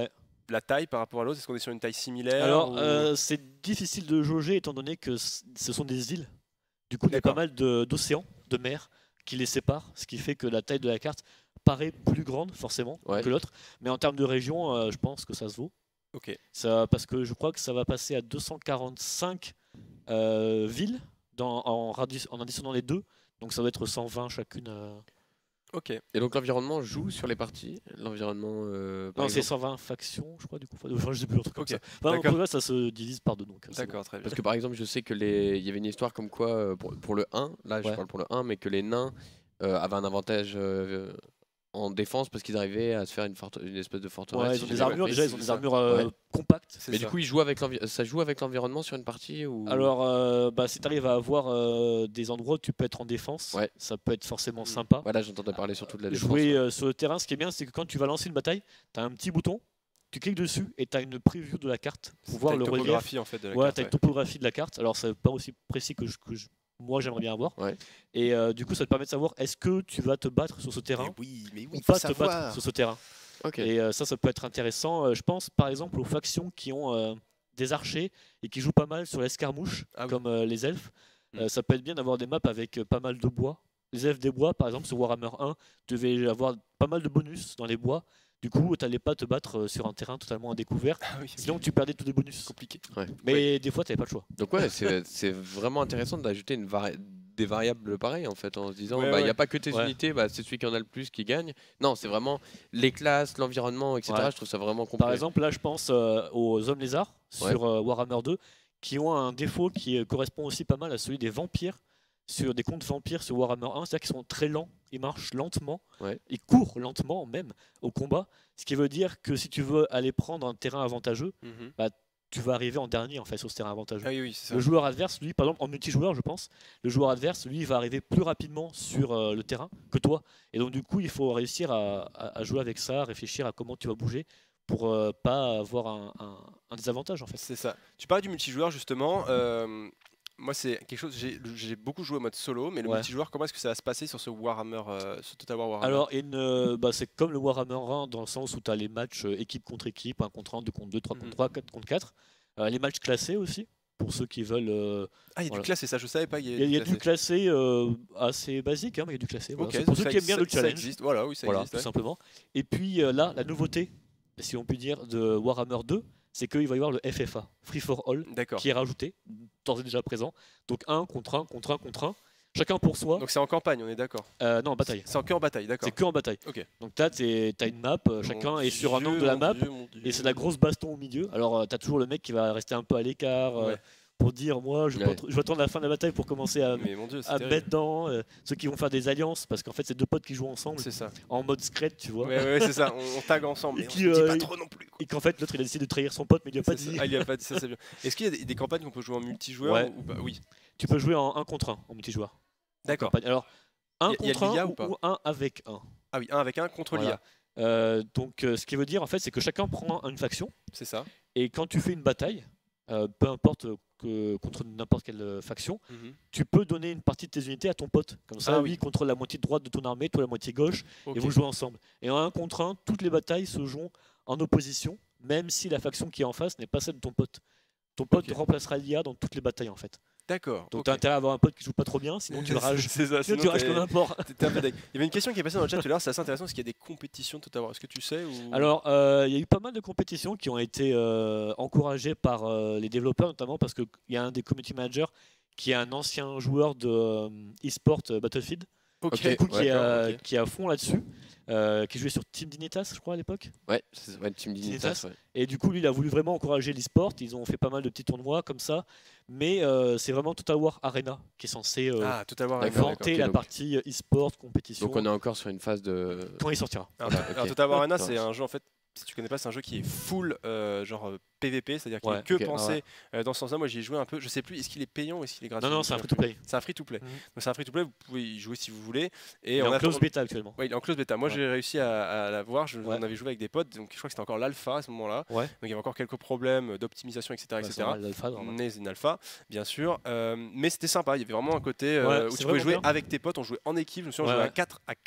la taille par rapport à l'autre? Est-ce qu'on est sur une taille similaire? Alors, ou... euh, c'est difficile de jauger étant donné que c- ce sont des îles. Du coup, il y a pas mal de- d'océans, de mers qui les séparent, ce qui fait que la taille de la carte paraît plus grande forcément Ouais. que l'autre. Mais en termes de région, euh, je pense que ça se vaut. Ok. Ça, parce que je crois que ça va passer à deux cent quarante-cinq euh, villes dans, en, radi- en additionnant les deux. Donc ça doit être cent vingt chacune. euh. Ok. Et donc l'environnement joue sur les parties. L'environnement. euh, par Non, c'est exemple- cent vingt factions, je crois, du coup. Enfin, je sais plus, un truc comme Ok, ça. Enfin, en d'accord. progrès, ça se divise par deux. Donc, euh, c'est D'accord, très bien. Parce que par exemple, je sais que les... il y avait une histoire comme quoi euh, pour, pour le un, là je Ouais. parle pour le un, mais que les nains euh, avaient un avantage euh, en défense parce qu'ils arrivaient à se faire une, forte- une espèce de bon. forteresse. Ouais, si ils ont j'ai des bien armures, compris. déjà, ils ont c'est des ça. armures euh, Ouais. compactes. C'est Mais ça. du coup, ils jouent avec l'envi- ça joue avec l'environnement sur une partie ou... Alors, euh, bah, si tu arrives à avoir euh, des endroits où tu peux être en défense, Ouais. ça peut être forcément Mm. sympa. Voilà, j'entendais parler surtout de la défense. Jouer ouais. euh, sur le terrain, ce qui est bien, c'est que quand tu vas lancer une bataille, tu as un petit bouton, tu cliques dessus et tu as une preview de la carte pour voir T'as le une relief. topographie en fait de la Ouais, carte. tu as une ouais. topographie de la carte. Alors, c'est pas aussi précis que, je- que je- moi j'aimerais bien avoir. Ouais. Et euh, du coup, ça te permet de savoir est-ce que tu vas te battre sur ce terrain Mais oui, mais oui, ou faut pas te savoir. battre sur ce terrain. Ok. Et euh, ça, ça peut être intéressant. Euh, je pense par exemple aux factions qui ont euh, des archers et qui jouent pas mal sur l'escarmouche, Ah oui. comme euh, les elfes. Mm. Euh, ça peut être bien d'avoir des maps avec euh, pas mal de bois. Les elfes des bois, par exemple, sur Warhammer un, tu devais avoir pas mal de bonus dans les bois. Du coup, tu n'allais pas te battre euh, sur un terrain totalement à découvert. Ah oui, Sinon, tu perdais tous les bonus. compliqué. Mais des fois, tu n'avais pas le choix. Donc ouais, c'est c'est vraiment intéressant d'ajouter une vari- des variables pareilles en fait en se disant Ouais, bah il ouais. n'y a pas que tes Ouais. unités, bah, c'est celui qui en a le plus qui gagne. Non, c'est vraiment les classes, l'environnement, et cetera. Ouais. Je trouve ça vraiment complet. Par exemple, là, je pense euh, aux hommes lézards Ouais. sur euh, Warhammer deux, qui ont un défaut qui euh, correspond aussi pas mal à celui des vampires sur des comptes vampires sur Warhammer un, c'est-à-dire qu'ils sont très lents, ils marchent lentement, Ouais. ils courent lentement même au combat, ce qui veut dire que si tu veux aller prendre un terrain avantageux, Mhm. tu vas arriver en dernier en fait sur ce terrain avantageux. Ah oui, oui, c'est ça. Le joueur adverse, lui, par exemple, en multijoueur, je pense, le joueur adverse, lui, va arriver plus rapidement sur euh, le terrain que toi. Et donc, du coup, il faut réussir à, à- à jouer avec ça, réfléchir à comment tu vas bouger pour euh, pas avoir un, un- un désavantage, en fait. C'est ça. Tu parlais du multijoueur justement. euh, moi, c'est quelque chose. J'ai j'ai beaucoup joué au mode solo, mais le Ouais. multijoueur, comment est-ce que ça va se passer sur ce Warhammer, euh, ce Total War Warhammer? Alors, une, euh, bah, c'est comme le Warhammer un dans le sens où tu as les matchs euh, équipe contre équipe, un contre un, deux contre deux, trois contre Mhm. trois, quatre contre quatre. Euh, les matchs classés aussi, pour ceux qui veulent. euh, Ah, il y a voilà. du classé, ça, je savais pas. Il y a, il y a du classé euh, assez basique, hein, mais il y a du classé. voilà. Ok, C'est pour donc ceux ça- qui aiment bien ça- le Ça challenge. existe. Voilà, oui, ça Voilà, existe. tout ouais. simplement. Et puis euh, là, la nouveauté, si on peut dire, de Warhammer deux, c'est qu'il va y avoir le F F A, Free for All, D'accord. qui est rajouté, d'ores et déjà présent. Donc un contre un, contre un, contre un, chacun pour soi. Donc c'est en campagne, on est d'accord. Euh, non, en bataille. C'est en que en bataille, d'accord. C'est que en bataille. Ok. Donc tu as une map, euh, chacun Mon est sur un Dieu, angle de la mon map, Dieu, mon Dieu. et c'est la grosse baston au milieu. Alors tu as toujours le mec qui va rester un peu à l'écart euh, Ouais. pour dire moi je, vais Ouais. pas- je vais attendre la fin de la bataille pour commencer à, Mais mon Dieu, c'est à me terrible. mettre dedans. euh, ceux qui vont faire des alliances, parce qu'en fait c'est deux potes qui jouent ensemble C'est ça. en mode secret, tu vois. Ouais, ouais, c'est ça. On, on tag ensemble. Et Mais on qui, se dit euh, pas il- trop non plus. quoi. Et qu'en fait l'autre il a décidé de trahir son pote mais il lui a pas C'est ça. dit. Ah, il y a pas dit ça, c'est bien. Est-ce qu'il y a des, des campagnes qu'on peut jouer en multijoueur Ouais. ou pas? Oui. Tu peux jouer en un contre un en multijoueur. D'accord. Campagne. Alors un Y a- y a de contre l'I A un ou ou, pas ou un avec un. Ah oui, un avec un contre Voilà. l'I A. Euh, donc euh, ce qui veut dire en fait c'est que chacun prend une faction C'est ça. et quand tu fais une bataille, euh, peu importe que contre n'importe quelle euh, faction, Mhm. tu peux donner une partie de tes unités à ton pote. Comme ça, Ah lui oui. contrôle la moitié droite de ton armée, toi la moitié gauche, Ok. et vous jouez ensemble. Et en un contre un, toutes les batailles se jouent en opposition, même si la faction qui est en face n'est pas celle de ton pote. Ton pote Ok. remplacera l'I A dans toutes les batailles en fait. D'accord. Donc ok. tu as intérêt à avoir un pote qui joue pas trop bien, sinon tu le rages. C'est ça. Sinon Sinon, tu rages t'es- comme un porc. t'es un peu deg. Il y avait une question qui est passée dans le chat tout à l'heure, c'est assez intéressant, est-ce qu'il y a des compétitions de Total War? Est-ce que tu sais ou... Alors, euh, il y a eu pas mal de compétitions qui ont été euh, encouragées par euh, les développeurs, notamment parce qu'il y a un des community managers qui est un ancien joueur de euh, e-sport euh, Battlefield, Ok. du coup, qui, est, d'accord, euh, ok. qui est à fond là-dessus, euh, qui jouait sur Team Dignitas, je crois, à l'époque. Ouais, c'est ouais, Team Dignitas. Dignitas. Ouais. Et du coup, lui, il a voulu vraiment encourager l'e-sport. Ils ont fait pas mal de petits tournois comme ça. Mais euh, c'est vraiment Total War Arena qui est censé euh, Ah, Total War. D'accord, Arena, vanter ok, la donc- partie euh, e-sport, compétition. Donc on est encore sur une phase de. Quand il sortira. Alors, Voilà, alors, ok. Total War Arena, Ça c'est marche. un jeu en fait. Si tu connais pas, c'est un jeu qui est full euh, genre euh, P V P, c'est-à-dire qu'il Ouais, est que ok, pensé ouais. euh, dans ce sens-là. Moi, j'y ai joué un peu. Je sais plus, est-ce qu'il est payant ou est-ce qu'il est gratuit? Non, non, c'est un free-to-play. C'est un free-to-play. Mhm. Donc c'est un free-to-play. Vous pouvez y jouer si vous voulez. Et Il est on en attend- close bêta actuellement. Ouais, il est en close bêta. Moi, Ouais. j'ai réussi à, à l'avoir. Je, Ouais. On avait joué avec des potes, donc je crois que c'était encore l'alpha à ce moment-là. Ouais. Donc il y avait encore quelques problèmes d'optimisation, et cetera, Bah, et c'est cetera. normal, l'alpha, normal. Mais une alpha, bien sûr. Euh, mais c'était sympa. Il y avait vraiment un côté euh, Ouais, où c'est tu pouvais vraiment jouer bien. avec tes potes. On jouait en équipe. Je me souviens, on Ouais, jouait à ouais. quatre à quatre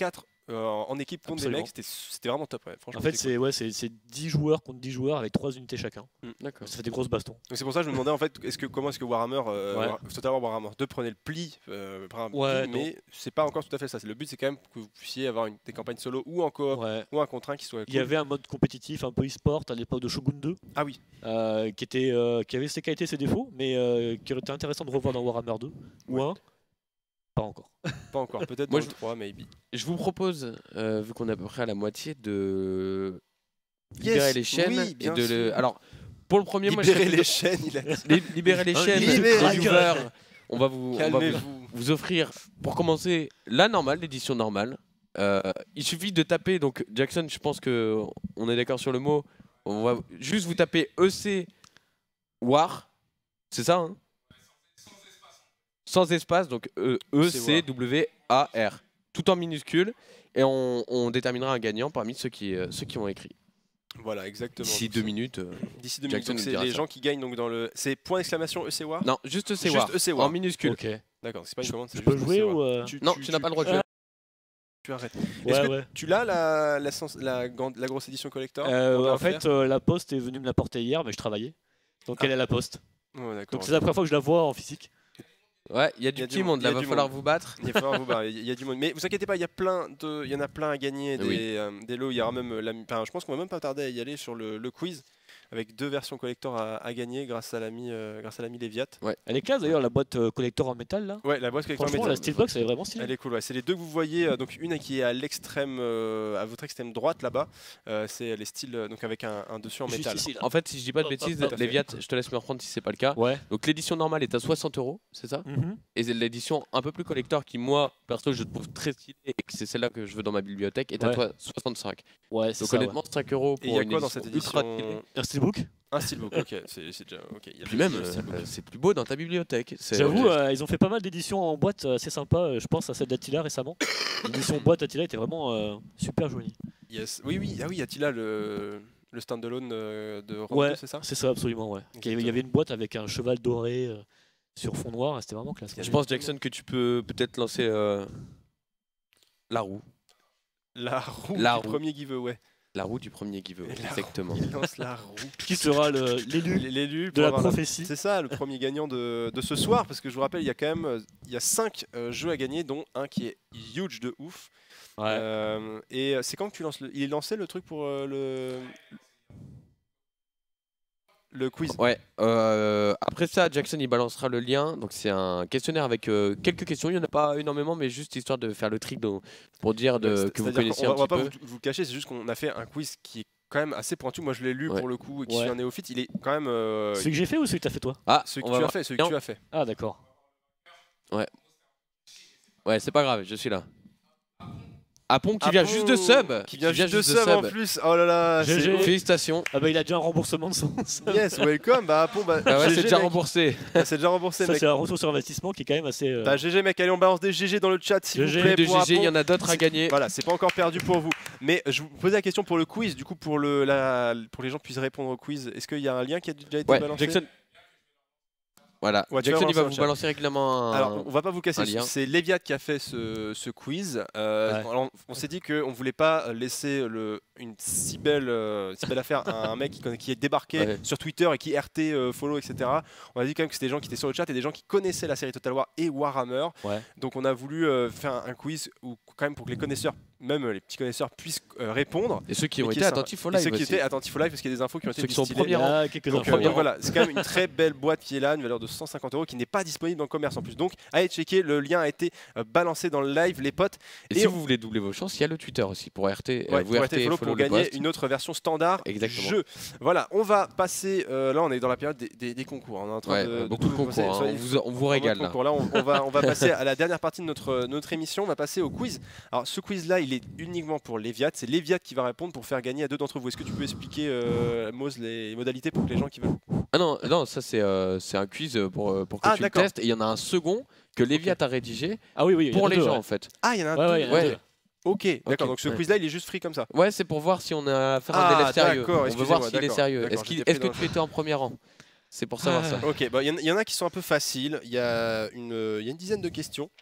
euh, en équipe contre Absolument. des mecs, c'était c'était vraiment top. Ouais. Franchement, En fait, c'était c'est ouais, c'est c'est dix joueurs contre dix joueurs avec trois unités chacun. D'accord. Ça fait des grosses bastons. cool. Donc c'est pour ça que je me demandais en fait, est-ce que comment est-ce que Warhammer, euh, Ouais. War- Total War Warhammer deux prenait le pli, euh, par un Ouais, pli, mais c'est pas encore tout à fait ça. C'est- Le but, c'est quand même que vous puissiez avoir une, des campagnes solo ou en coop Ouais. ou un contre un qui soit. Il y cool. avait un mode compétitif un peu e-sport à l'époque de Shogun deux, Ah oui. euh, qui, était, euh, qui avait ses qualités, ses défauts, mais euh, qui aurait été intéressant de revoir dans Warhammer deux. Ou un. Pas encore. Pas encore. Peut-être Moi, dans je- le trois, maybe. Je vous propose, euh, vu qu'on est à peu près à la moitié, de Yes, libérer les chaînes. oui, et bien de le... sûr. Alors, pour le premier, moi, je Libérer serais les plutôt- chaînes, il a dit. Li- libérer les Hein, chaînes, libérer les les viewers. On va vous, on va vous, Calmez-vous. vous offrir, pour commencer, la normale, l'édition normale. Euh, il suffit de taper, donc Jackson, je pense que on est d'accord sur le mot. On va juste vous taper E C War, c'est ça, hein? Sans espace, donc E C W A R, tout en minuscule, et on, on déterminera un gagnant parmi ceux qui, euh, ceux qui ont écrit. Voilà, exactement. D'ici Donc, deux c'est- minutes. euh, D'ici deux minutes. Jackson Donc nous c'est dira les ça. gens qui gagnent donc dans le. C'est point d'exclamation E C War. Non, juste E C Juste War, E C War. en minuscule. Ok. D'accord, c'est pas une commande. Je c'est peux juste jouer E C War. ou. euh, Tu- Non, tu- tu n'as tu- pas le droit de tu- jouer. Tu arrêtes. Ouais, Est-ce que ouais. tu l'as la, la, sens- la, grande- la grosse édition collector Euh, On va en faire fait, euh, la poste est venue me la porter hier, mais je travaillais. Donc Ah. elle est à la poste. Ouais, d'accord. Donc c'est la première fois que je la vois en physique. Ouais, il y a Il du y a petit du monde, monde, là, il y a va du falloir monde. vous battre. Il va falloir vous barrer, il y a du monde. Mais vous inquiétez pas, il y a plein de, il y en a plein à gagner des, Oui. euh, des lots. Il y aura même, la, enfin, je pense qu'on va même pas tarder à y aller sur le, le quiz avec deux versions collector à, à gagner grâce à l'ami, euh, grâce à l'ami Léviat. Elle est classe d'ailleurs, la boîte euh, collector en métal là. Ouais, la boîte collector Franchement, métal. la Steelbox elle est vraiment stylée. Elle est cool, ouais. C'est les deux que vous voyez. euh, donc une qui est à l'extrême, euh, à votre extrême droite là-bas. Euh, c'est les styles, euh, donc avec un, un dessus en Juste métal. ici, là. En fait, si je dis pas de Hop, hop, bêtises, hop. Léviat, je te laisse me reprendre si c'est pas le cas. Ouais. Donc l'édition normale est à soixante euros, c'est ça? Mhm. Et l'édition un peu plus collector qui, moi, perso, je trouve très stylée et que c'est celle-là que je veux dans ma bibliothèque, est à Ouais. toi soixante-cinq. Ouais, c'est Donc ça. honnêtement, cinq euros Et il pour y a une quoi dans cette ultra édition stylée. Ouais. Un steelbook. Un steelbook, ok. C'est c'est déjà ok. Il y a Puis le- même, le steelbook. euh, c'est plus beau dans ta bibliothèque. C'est- J'avoue, euh, ils ont fait pas mal d'éditions en boîte euh, assez sympa. euh, Je pense à celle d'Attila récemment. L'édition boîte Attila était vraiment euh, super jolie. Yes. Oui, oui. Ah oui, y a-t-il là le le standalone euh, de Rome Ouais. deux, c'est ça? C'est ça, absolument, ouais. Il y avait- il y avait une boîte avec un cheval doré euh, sur fond noir, et c'était vraiment classe. Je pense, Jackson, que tu peux peut-être lancer euh, la roue. La roue La du roue. premier giveaway. La roue du premier giveaway, Et la exactement. Il lance la roue. Qui sera le- l'élu L'élu de pour la avoir prophétie. C'est ça, le premier gagnant de, de ce soir, parce que je vous rappelle, il y a quand même euh, il y a cinq euh, jeux à gagner, dont un qui est huge de ouf. Ouais. Euh, et euh, c'est quand que tu lances le... Il est lancé le truc pour euh, le le quiz. Ouais, euh, après ça, Jackson il balancera le lien. Donc c'est un questionnaire avec euh, quelques questions. Il n'y en a pas énormément, mais juste histoire de faire le tri donc, pour dire de, C'est- que vous c'est-à-dire connaissiez qu'on un va, on va petit pas peu. vous, vous le cacher, c'est juste qu'on a fait un quiz qui est quand même assez pointu. Moi, je l'ai lu Ouais. pour le coup, et qui Ouais. suis un néophyte. Il est quand même euh, Celui que j'ai fait ou celui que t'as fait toi? Ah, celui que on tu va as voir. fait, celui que Non. tu as fait. Ah, d'accord. Ouais, c'est pas grave, je suis là. Apon qui Ah vient bon, juste de sub. Qui vient juste de sub en plus. Oh là là, G G. c'est ouf. Félicitations. Ah, bah il a déjà un remboursement de son. Ça, Yes, welcome. Bah, bon, bah, Ah ouais, G G, c'est déjà mec. remboursé. Ah, c'est déjà remboursé, mec. c'est un retour sur investissement qui est quand même assez. euh, Bah, G G, mec, allez, on balance des G G dans le chat, s'il vous G G. plaît. De pour G G, il y Apon. en a d'autres à C'est- gagner. Voilà, c'est pas encore perdu pour vous. Mais je vous posais la question pour le quiz, du coup, pour, le, la, pour que les gens puissent répondre au quiz. Est-ce qu'il y a un lien qui a déjà été Ouais, balancé? Jackson. Voilà, Ouais, tu vas Jackson il va balancer dans le vous chat. balancer régulièrement un. Alors, on va pas vous casser, un lien. c'est Léviat qui a fait ce, ce quiz. Euh, Ouais. alors, on s'est dit qu'on voulait pas laisser le, une si belle, euh, si belle affaire à un mec qui, connaît- qui est débarqué Ouais. sur Twitter et qui R T, euh, follow, et cetera. On a dit quand même que c'était des gens qui étaient sur le chat et des gens qui connaissaient la série Total War et Warhammer. Ouais. Donc, on a voulu euh, faire un, un quiz où, quand même, pour que les connaisseurs, même euh, les petits connaisseurs, puissent euh, répondre. Et ceux qui Et ont qui été est sympa. attentifs au Et live ceux qui aussi. étaient attentifs au live parce qu'il y a des infos qui ont Ceux été qui sont distillées. premiers Il y rangs. a quelques Donc, infos. euh, donc voilà, c'est quand même une très belle boîte qui est là, une valeur de cent cinquante euros, qui n'est pas disponible dans le commerce en plus. Donc allez checker, le lien a été euh, balancé dans le live, les potes. Et, Et si on- vous voulez doubler vos chances, il y a le Twitter aussi pour R T. Ouais, euh, vous pour R R T T follow follow pour le gagner post. une autre version standard Exactement. jeu. Voilà, on va passer. euh, là, on est dans la période des, des- des concours. On est en train Ouais, de, euh, de beaucoup tout de concours. passer. hein, Soyez- On vous, on vous en régale mode là. concours. Là, on, on va, on va passer à la dernière partie de notre, notre émission. On va passer au quiz. Alors, ce quiz-là, il est uniquement pour Léviat. C'est Léviat qui va répondre pour faire gagner à deux d'entre vous. Est-ce que tu peux expliquer, euh, Moz, les modalités pour que les gens qui veulent. Ah non, non, ça c'est euh, c'est un quiz pour, euh, pour que Ah, tu le d'accord. testes. Et il y en a un second que Léviat a rédigé Ah oui, oui. il y en pour a les deux, gens ouais. en fait. Ah, il y en a un Ouais, deux. ouais, il y en a Ouais. deux. Ok, d'accord. Donc, ce ouais. quiz-là, il est juste free comme ça. Ouais, c'est pour voir si on a affaire à Ah, un élève sérieux. d'accord, On veut excusez-moi, voir s'il est d'accord, sérieux. d'accord, Est-ce qu'il- j'étais est-ce que pris dans tu étais en premier rang? C'est pour savoir Ah. ça. Ok, bah, il y, en- il y en a qui sont un peu faciles. Il y, a une- il y a une dizaine de questions.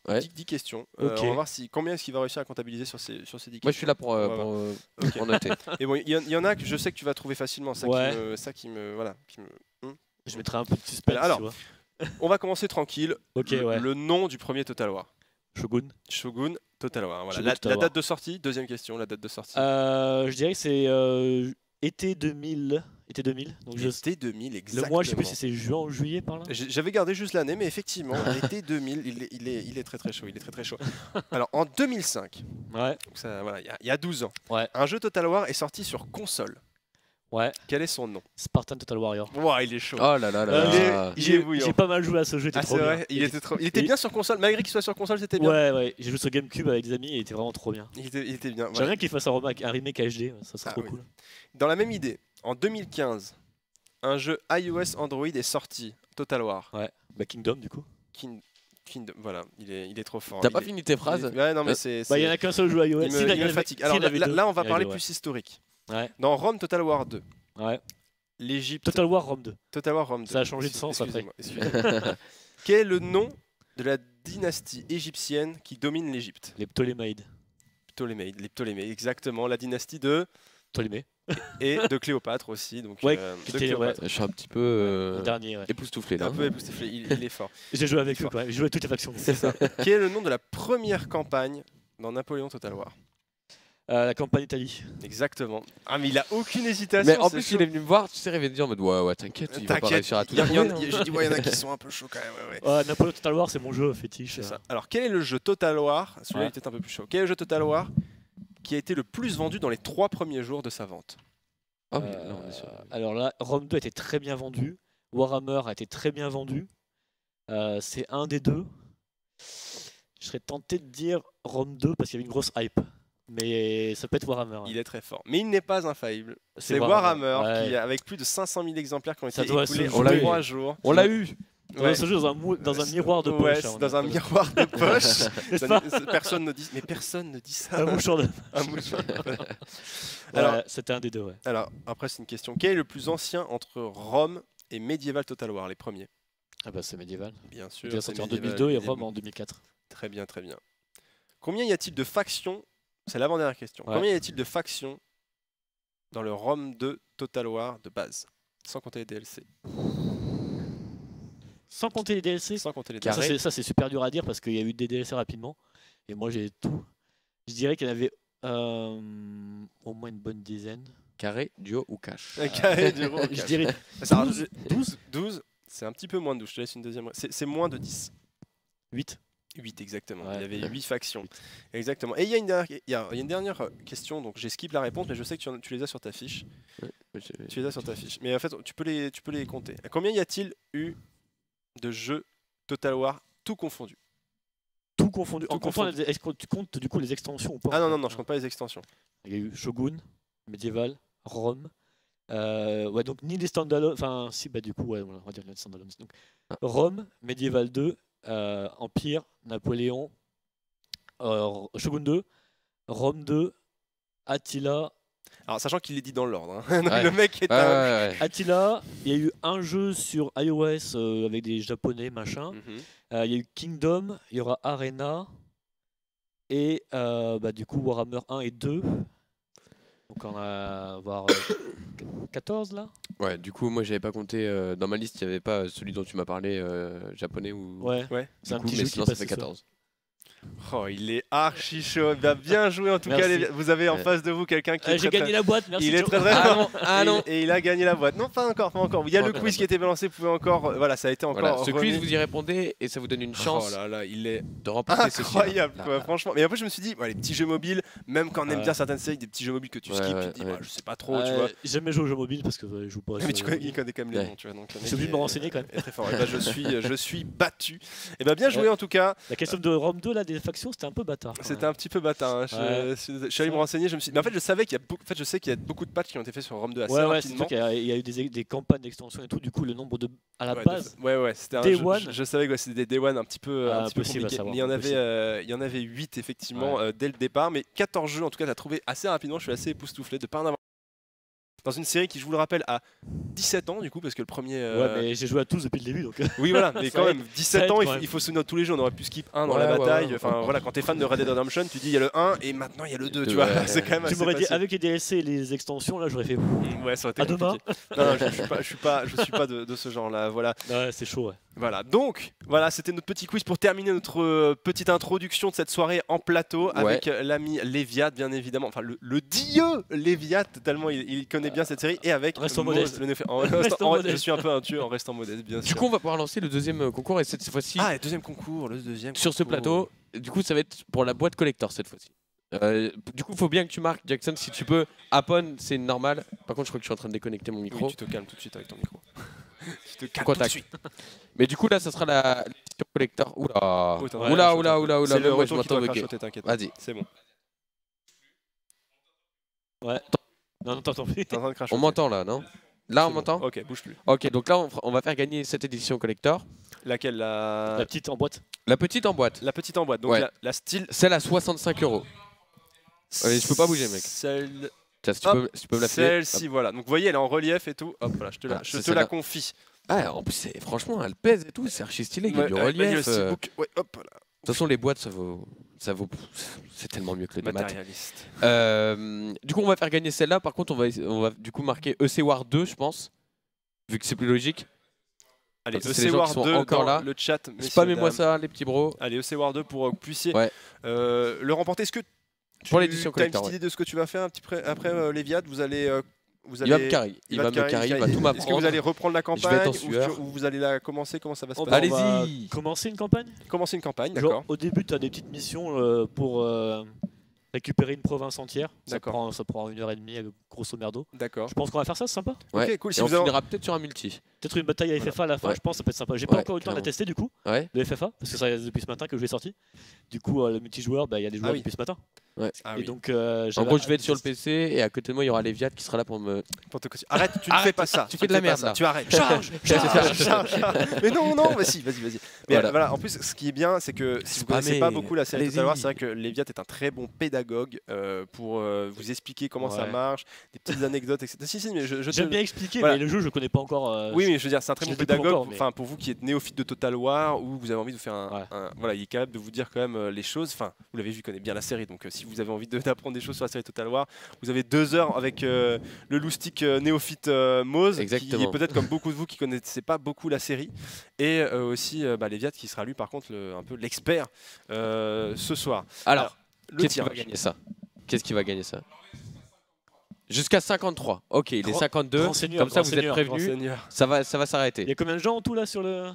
Ouais. dix, dix questions. Euh, Ok. on va voir si, combien est-ce qu'il va réussir à comptabiliser sur ces, sur ces dix questions. Moi, je suis là pour, euh, Ouais, pour, euh, Ok. pour noter. Et bon, il y, en- il y en a que je sais que tu vas trouver facilement. Ça Ouais. qui me, ça qui me, voilà. Qui me... Je mettrai un peu de suspense, Alors, tu vois. On va commencer tranquille. Ok, le, ouais. le nom du premier Total War. Shogun. Shogun Total War. Voilà. Shogun La, Total la War. date de sortie. Deuxième question. La date de sortie. Euh, je dirais que c'est euh, été deux mille. Été deux mille. Donc je... L'été deux mille Le exactement. mois, je sais plus si c'est juin ou juillet par là. J'ai- J'avais gardé juste l'année, mais effectivement, l'été deux mille, il est, il, est, il est très très chaud. Il est très très chaud. Alors en deux mille cinq, Ouais, donc ça, voilà, il y a- il y, a douze ans, Ouais. un jeu Total War est sorti sur console. ouais. Quel est son nom? Spartan Total Warrior. Wow, il est chaud. Oh là là là. Euh, il est- là. il est J'ai bouillant. j'ai pas mal joué à ce jeu, il était Ah, trop c'est bien. vrai, il était, trop... il était il- bien sur console, malgré qu'il soit sur console, c'était bien. Ouais, ouais. J'ai joué sur GameCube avec des amis et il était vraiment trop bien. Il, était, il était bien. J'aimerais voilà. bien qu'il fasse un remake, un remake H D, ça serait Ah trop oui. cool. Dans la même idée, en deux mille quinze, un jeu iOS Android est sorti, Total War. Ouais. Bah Kingdom du coup. Kin- Kingdom, voilà, il est, il est trop fort. T'as Il pas est- fini tes il phrases est- Ouais, non, mais Euh, c'est. Bah il y c'est- en a qu'un seul jeu iOS. Il me, S'il y en il me avait- fatigue. s'il y Alors en là, avait là- deux, là, on va il y en parler avait deux, plus historique. Ouais. Dans Rome Total War deux, Ouais. ouais. l'Égypte. Total War Rome deux. Total War Rome deux. Ça a changé de sens après. Excusez-moi, excusez-moi. Quel est le nom de la dynastie égyptienne qui domine l'Égypte? Les Ptolémaïdes. Ptolémées, les Ptolémées, exactement. La dynastie de Ptolémée. et de Cléopâtre aussi. Donc, Ouais, euh, qui de était- Cléopâtre. Je suis un petit peu euh, Le dernier, ouais. époustouflé là. Un peu époustouflé, il, il est fort. J'ai joué avec eux Fort. quand même. J'ai joué à toutes les factions. C'est ça. Quel est le nom de la première campagne dans Napoléon Total War? Euh, la campagne Italie. Exactement. Ah, mais il a aucune hésitation. Mais en c'est plus, chaud. il est venu me voir, tu sais, il est venu dire en mode ouais, ouais, t'inquiète, il va pas T'inquiète, réussir à tout il y a- il y en- trouver, il y a- hein. j'ai dit, ouais, il y en a qui sont un peu chauds quand même. Ouais, ouais. Ouais, Napoléon Total War, c'est mon jeu fétiche. C'est euh. ça. Alors, quel est le jeu Total War? Celui-là, Ouais. il était un peu plus chaud. Quel est le jeu Total War qui a été le plus vendu dans les trois premiers jours de sa vente? Ah oui, Euh, là, on est sur- Alors là, Rome deux a été très bien vendu. Warhammer a été très bien vendu. Euh, c'est un des deux. Je serais tenté de dire Rome deux parce qu'il y avait une grosse hype. Mais ça peut être Warhammer. hein. Il est très fort. Mais il n'est pas infaillible. C'est C'est Warhammer, Ouais. qui, avec plus de cinq cent mille exemplaires qui ont Ça été doit écoulés se en jouer. trois jours. On l'a eu. On Ouais. se joue dans un, mou- dans un miroir de poche. Ouais, hein, c'est on dans a- un miroir de poche. N'est-ce Ça pas ne- personne ne dit, mais personne ne dit ça. Un mouchoir de. Un mouchoir. Alors, Alors- c'était un des deux, ouais. Alors, après, c'est une question. Quel est le plus ancien entre Rome et Medieval Total War, les premiers? Ah bah c'est médiéval. Bien sûr. Il a c'est sorti en médiéval, deux mille deux et médiéval. Rome en deux mille quatre. Très bien, très bien. Combien y a-t-il de factions? C'est l'avant-dernière question. Ouais. Combien y a-t-il de factions dans le Rome deux Total War de base? Sans compter les D L C. Sans compter les D L C. Sans compter les D Ça, L C. Carré. c'est- ça, c'est super dur à dire parce qu'il y a eu des D L C rapidement. Et moi, j'ai tout. Je dirais qu'il y en avait euh, au moins une bonne dizaine. Carré, duo ou cash. Un carré du rond. Je dirais Ça, alors, douze. je- douze. douze, c'est un petit peu moins de douze. Je te laisse une deuxième. C'est c'est moins de dix. huit. huit exactement. Ouais. Il y avait huit factions. Exactement. Et il y a une dernière, il y a, il y a une dernière question, donc j'ai skip la réponse, mais je sais que tu, en- tu les as sur ta fiche. Tu les as sur ta fiche. Mais en fait, tu peux les, tu peux les compter. Combien y a-t-il eu de jeux Total War, tout confondu? Tout confondu. Tout en comptant confondu. les- Est-ce que tu comptes du coup les extensions ou pas Ah non, non, non, je compte pas les extensions. Il y a eu Shogun, Medieval, Rome. Euh, ouais, donc ni les standalone. Enfin, si, bah du coup, ouais, on va dire les standalone. Donc, Ah. Rome, Medieval deux, euh, Empire, Napoléon, euh, Shogun deux, Rome deux, Attila. Alors, sachant qu'il est dit dans l'ordre. hein. Donc, Ouais. le mec est Ouais, un. ouais, ouais. Attila, il y a eu un jeu sur iOS euh, avec des japonais, machin. Mhm. Euh, Il y a eu Kingdom, il y aura Arena et euh, bah, du coup Warhammer un et deux. Donc on va avoir euh, quatorze là. Ouais, du coup, moi, j'avais pas compté. euh, dans ma liste, il n'y avait pas celui dont tu m'as parlé, euh, japonais ou. Ouais, Ouais. c'est Du un coup, petit mais jeu qui sinon, ça passe fait ce soir. quatorze. Oh, il est archi chaud. Bien, bien joué en tout Merci. cas. les- Vous avez en Ouais. face de vous quelqu'un qui Euh, est J'ai très, gagné très- la boîte, merci. Il est Joe. très très Ah fort. non, ah Et- non. Et il a gagné la boîte. Non, pas encore, pas encore. Il y a Pas le encore, quiz pas qui était balancé. Vous pouvez encore. Voilà, ça a été encore. Voilà, ce remis. quiz, vous y répondez et ça vous donne une chance Oh là là, il est de remporter ce incroyable, film. quoi, franchement. Mais après, je me suis dit, ouais, les petits jeux mobiles, même quand on aime Ouais. bien certaines séries, des petits jeux mobiles que tu Ouais, skips, ouais, tu te dis, ouais. bah, je sais pas trop, tu Euh, vois. J'ai jamais joué aux jeux mobiles parce que ouais, je joue pas. Mais sur- tu connais, il connaît quand même les Ouais. noms, tu vois. Donc, le Je mec suis obligé de est- me renseigner quand même. est très fort. Et bah, je suis, je suis battu. Et bah, bien joué en tout cas. La question de Rome deux là des factions, c'était un peu bâtard. quand C'était même. un petit peu bâtard. hein. Je, Ouais. je suis désolé. Je suis allé me renseigner. Je me suis. Mais en fait, je savais qu'il y a beaucoup. En fait, je sais qu'il y a beaucoup de patchs qui ont été faits sur Rome deux assez Ouais, ouais, c'est rapidement. sûr qu'il y, a- il y a eu des, des campagnes d'extension et tout. Du coup, le nombre de à la Ouais, base. de- ouais, ouais, c'était un Day jeu- one. Je, je savais que ouais, c'était des Day One un petit peu, Ah, un petit peu impossible à compliqués. savoir, Mais il y en avait, impossible. euh, il y en avait huit effectivement Ouais. euh, dès le départ. Mais quatorze jeux en tout cas, tu as trouvé assez rapidement. Je suis assez époustouflé de pas en avoir. dans une série qui, je vous le rappelle, a dix-sept ans du coup, parce que le premier. Euh... Ouais, mais j'ai joué à tous depuis le début, donc. Oui, voilà, mais quand même, dix-sept aide, ans, quand il faut, même. il faut se noter tous les jours. On aurait pu skip un dans Ouais, la ouais, bataille. ouais. Enfin voilà, quand t'es fan de Red Dead Redemption, tu dis il y a le un et maintenant il y a le deux, tu deux, vois. ouais. C'est quand même Tu assez m'aurais dit facile. avec les D L C et les extensions, là, j'aurais fait. Ouais, ça aurait été À demain. compliqué. Non, non, je, je suis pas, je suis pas, je suis pas de, de ce genre-là. Voilà. Ouais, c'est chaud, ouais. Voilà, donc voilà, c'était notre petit quiz pour terminer notre euh, petite introduction de cette soirée en plateau avec euh, l'ami Léviat, bien évidemment, enfin le, le dieu Léviat, tellement il, il connaît bien cette série, et avec Restons Moz, modestes. le néophyte. En- Restons en- modestes. Je suis un peu un dieu en restant modeste, bien Du sûr. coup, on va pouvoir lancer le deuxième euh, concours et cette fois-ci, Ah, et deuxième concours, le deuxième sur ce concours. plateau, du coup, ça va être pour la boîte collector cette fois-ci. Euh, du coup, il faut bien que tu marques, Jackson, si tu peux. Apon, c'est normal. Par contre, je crois que je suis en train de déconnecter mon micro. Oui, tu te calmes tout de suite avec ton micro. tu te calmes Contact. tout de suite. Mais du coup, là, ça sera la l'édition collector. Oula, Oh, t'en oula, as- oula, ouais, oula, oula, oula. C'est le Même moi, je retour qui m'entends doit bugger. crachoter, t'inquiète pas. Vas-y. C'est bon. Ouais. Non, non, t'entends plus. T'es en train de crachoter. On m'entend là, non? Là, on C'est bon. m'entend? Ok, bouge plus. Ok, donc là, on, fera- on va faire gagner cette édition collector. Laquelle la... La petite en boîte. La petite en boîte. la petite en boîte, donc Ouais. la, la style. Celle à soixante-cinq euros. Allez, je peux pas bouger, mec. Celle... Tiens, si tu Hop, peux, si tu peux me la filer. Celle-ci, voilà. Donc vous voyez, elle est en relief et tout. Hop, voilà, je te la, Ah, je c'est te la celle-là. confie. Ah, en plus, c'est- franchement, elle pèse et tout. C'est archi stylé. Il y a Ouais, du ouais, il y a relief. aussi euh. book- ouais, hop, là. De toute façon, les boîtes, ça vaut. Ça vaut. C'est tellement mieux que le démat. Matérialiste. Euh, du coup, on va faire gagner celle-là. Par contre, on va, on va du coup marquer E C War deux, je pense. Vu que c'est plus logique. Allez, C'est E les C gens War qui sont deux encore dans là. le chat. messieurs, Spammez-moi dames. ça, les petits bros. Allez, E C War deux pour euh, que vous puissiez Ouais. euh, le remporter. Est-ce que tu Pour l'édition as une collector, petite ouais. idée de ce que tu vas faire un petit près après euh, Léviat? Vous allez, euh, vous Il va allez- me carry. Il va te me carry. Il va tout Est-ce que m'apprendre. vous allez reprendre la vais être campagne en ou, sueur. ou vous allez la commencer? Comment ça va se On passer? va- on va Allez-y. commencer une campagne. Commencer une campagne, Genre, d'accord. au début, tu as des petites missions euh, pour euh, récupérer une province entière. Ça D'accord. prend, ça prend une heure et demie, euh, grosso merdo. D'accord. Je pense qu'on va faire ça, c'est sympa. Ouais. Ok, cool. Si Et on vous avez- finira peut-être sur un multi. Peut-être une bataille à F F A à la fin, Ouais. je pense, ça peut être sympa. J'ai pas Ouais, encore eu le temps de la clairement. tester du coup, Ouais. de F F A, parce que ça depuis ce matin que je l'ai sorti. Du coup, euh, le multijoueur, bah, il y a des joueurs Ah oui. depuis ce matin. Ah et oui. donc, euh, En j'avais gros, je vais hâte être sur le de P C et à côté de moi, il y aura Léviat qui sera là pour me. Pour te cautionner. Arrête, tu ne Arrête, fais pas ça. tu fais de la ne fais pas merde, ça. là. Tu arrêtes. Charge, charge, charge, charge. Mais non, non, vas-y, vas-y, vas-y. Mais Voilà. euh, voilà, en plus, ce qui est bien, c'est que si vous Spammez. connaissez pas beaucoup la série Allez-y. Total War, c'est vrai que Léviat est un très bon pédagogue euh, pour euh, vous expliquer comment ça Ouais. marche, des petites anecdotes, et cetera. Si, si, mais je, je te- J'aime bien expliquer, Voilà. mais le jeu, je connais pas encore. euh, Oui, mais je veux dire, c'est un très je bon le découvre pédagogue. encore, mais- Enfin, pour vous qui êtes néophyte de Total War ou vous avez envie de faire un, Ouais. un- voilà, il est capable de vous dire quand même euh, les choses. Enfin, vous l'avez vu, il connaît bien la série. Donc, euh, si vous avez envie de- d'apprendre des choses sur la série Total War, vous avez deux heures avec euh, le loustic euh, néophyte euh, Moz, qui Exactement. est peut-être comme beaucoup de vous qui connaissaient pas beaucoup la série, et euh, aussi euh, bah, Léviat qui sera lui par contre le- un peu l'expert euh, ce soir. Alors, le qu'est-ce qui va tirage. gagner ça? Qu'est-ce qui va gagner ça? Jusqu'à cinquante-trois. Ok, il est Grand- cinquante-deux. grand seigneur, Comme ça, grand vous êtes seigneur, prévenus. Seigneur. Ça va, ça va Il y s'arrêter. a combien de gens en tout là sur le.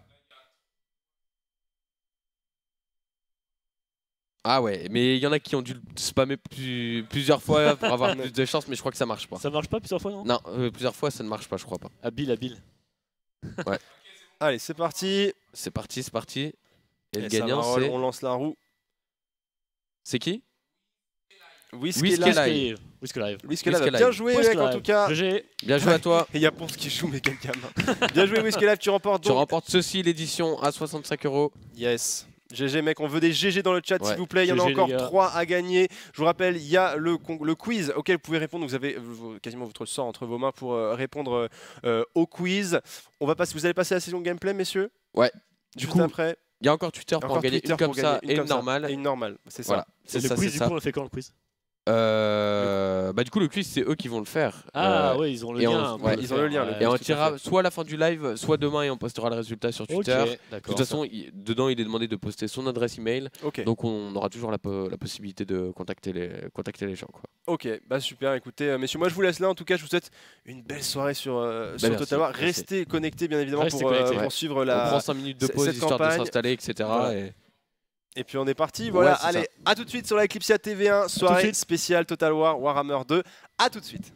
Ah ouais, mais il y en a qui ont dû le spammer plus- plusieurs fois pour avoir plus de chance, mais je crois que ça marche pas. Ça marche pas plusieurs fois, non? Non, euh, plusieurs fois, ça ne marche pas, je crois pas. Habile, habile. Allez, c'est parti. C'est parti, c'est parti. Et, Et le ça gagnant, va, c'est. on lance la roue. C'est qui? Whisky Whisky Live. Live. Whisky Live. Whisky Whisky Live. Live. Bien joué, Whisky mec, en Live. tout cas. G G. Bien joué à toi. Et il y a Ponce qui joue, mais quel gamin. Bien joué, Whisky Live. Tu remportes Tu donc. remportes ceci, l'édition à soixante-cinq euros. Yes. G G mec, on veut des G G dans le chat Ouais. s'il vous plaît, il y en a G G, encore les gars. trois à gagner. Je vous rappelle, il y a le, con- le quiz auquel vous pouvez répondre, vous avez euh, vos- quasiment votre sort entre vos mains pour euh, répondre euh, au quiz. On va passer, vous allez passer à la session gameplay messieurs? Ouais. Du Du coup coup, après, Il y a encore Twitter pour en encore gagner Twitter une comme pour ça gagner une et une comme ça. normale. Et une normale, c'est ça. Voilà, c'est Le ça, quiz, c'est du ça. coup, on le fait quand le quiz? Euh, bah du coup le quiz c'est eux qui vont le faire. Ah Euh, ouais, ils ont le et on- lien. on peut ouais, le ils ont le faire, lien, le ouais. Et on tout à tirera fait. soit à la fin du live, soit demain et on postera le résultat sur Twitter. Ok, De d'accord. toute façon, il- dedans il est demandé de poster son adresse email, Ok, donc on aura toujours la, po- la possibilité de contacter les, contacter les gens. Quoi. ok, bah super, écoutez euh, messieurs, moi je vous laisse là, en tout cas je vous souhaite une belle soirée sur, euh, sur merci, Total War. merci. Restez connectés bien évidemment Restez pour, euh, connectés. pour Ouais. suivre On la... prend cinq minutes de c- pause cette histoire campagne. de s'installer, et cetera. Voilà. Et... Et puis on est parti, voilà, Ouais, c'est allez, ça. à tout de suite sur la Eclipsia T V un, soirée suite. spéciale Total War Warhammer deux, à tout de suite.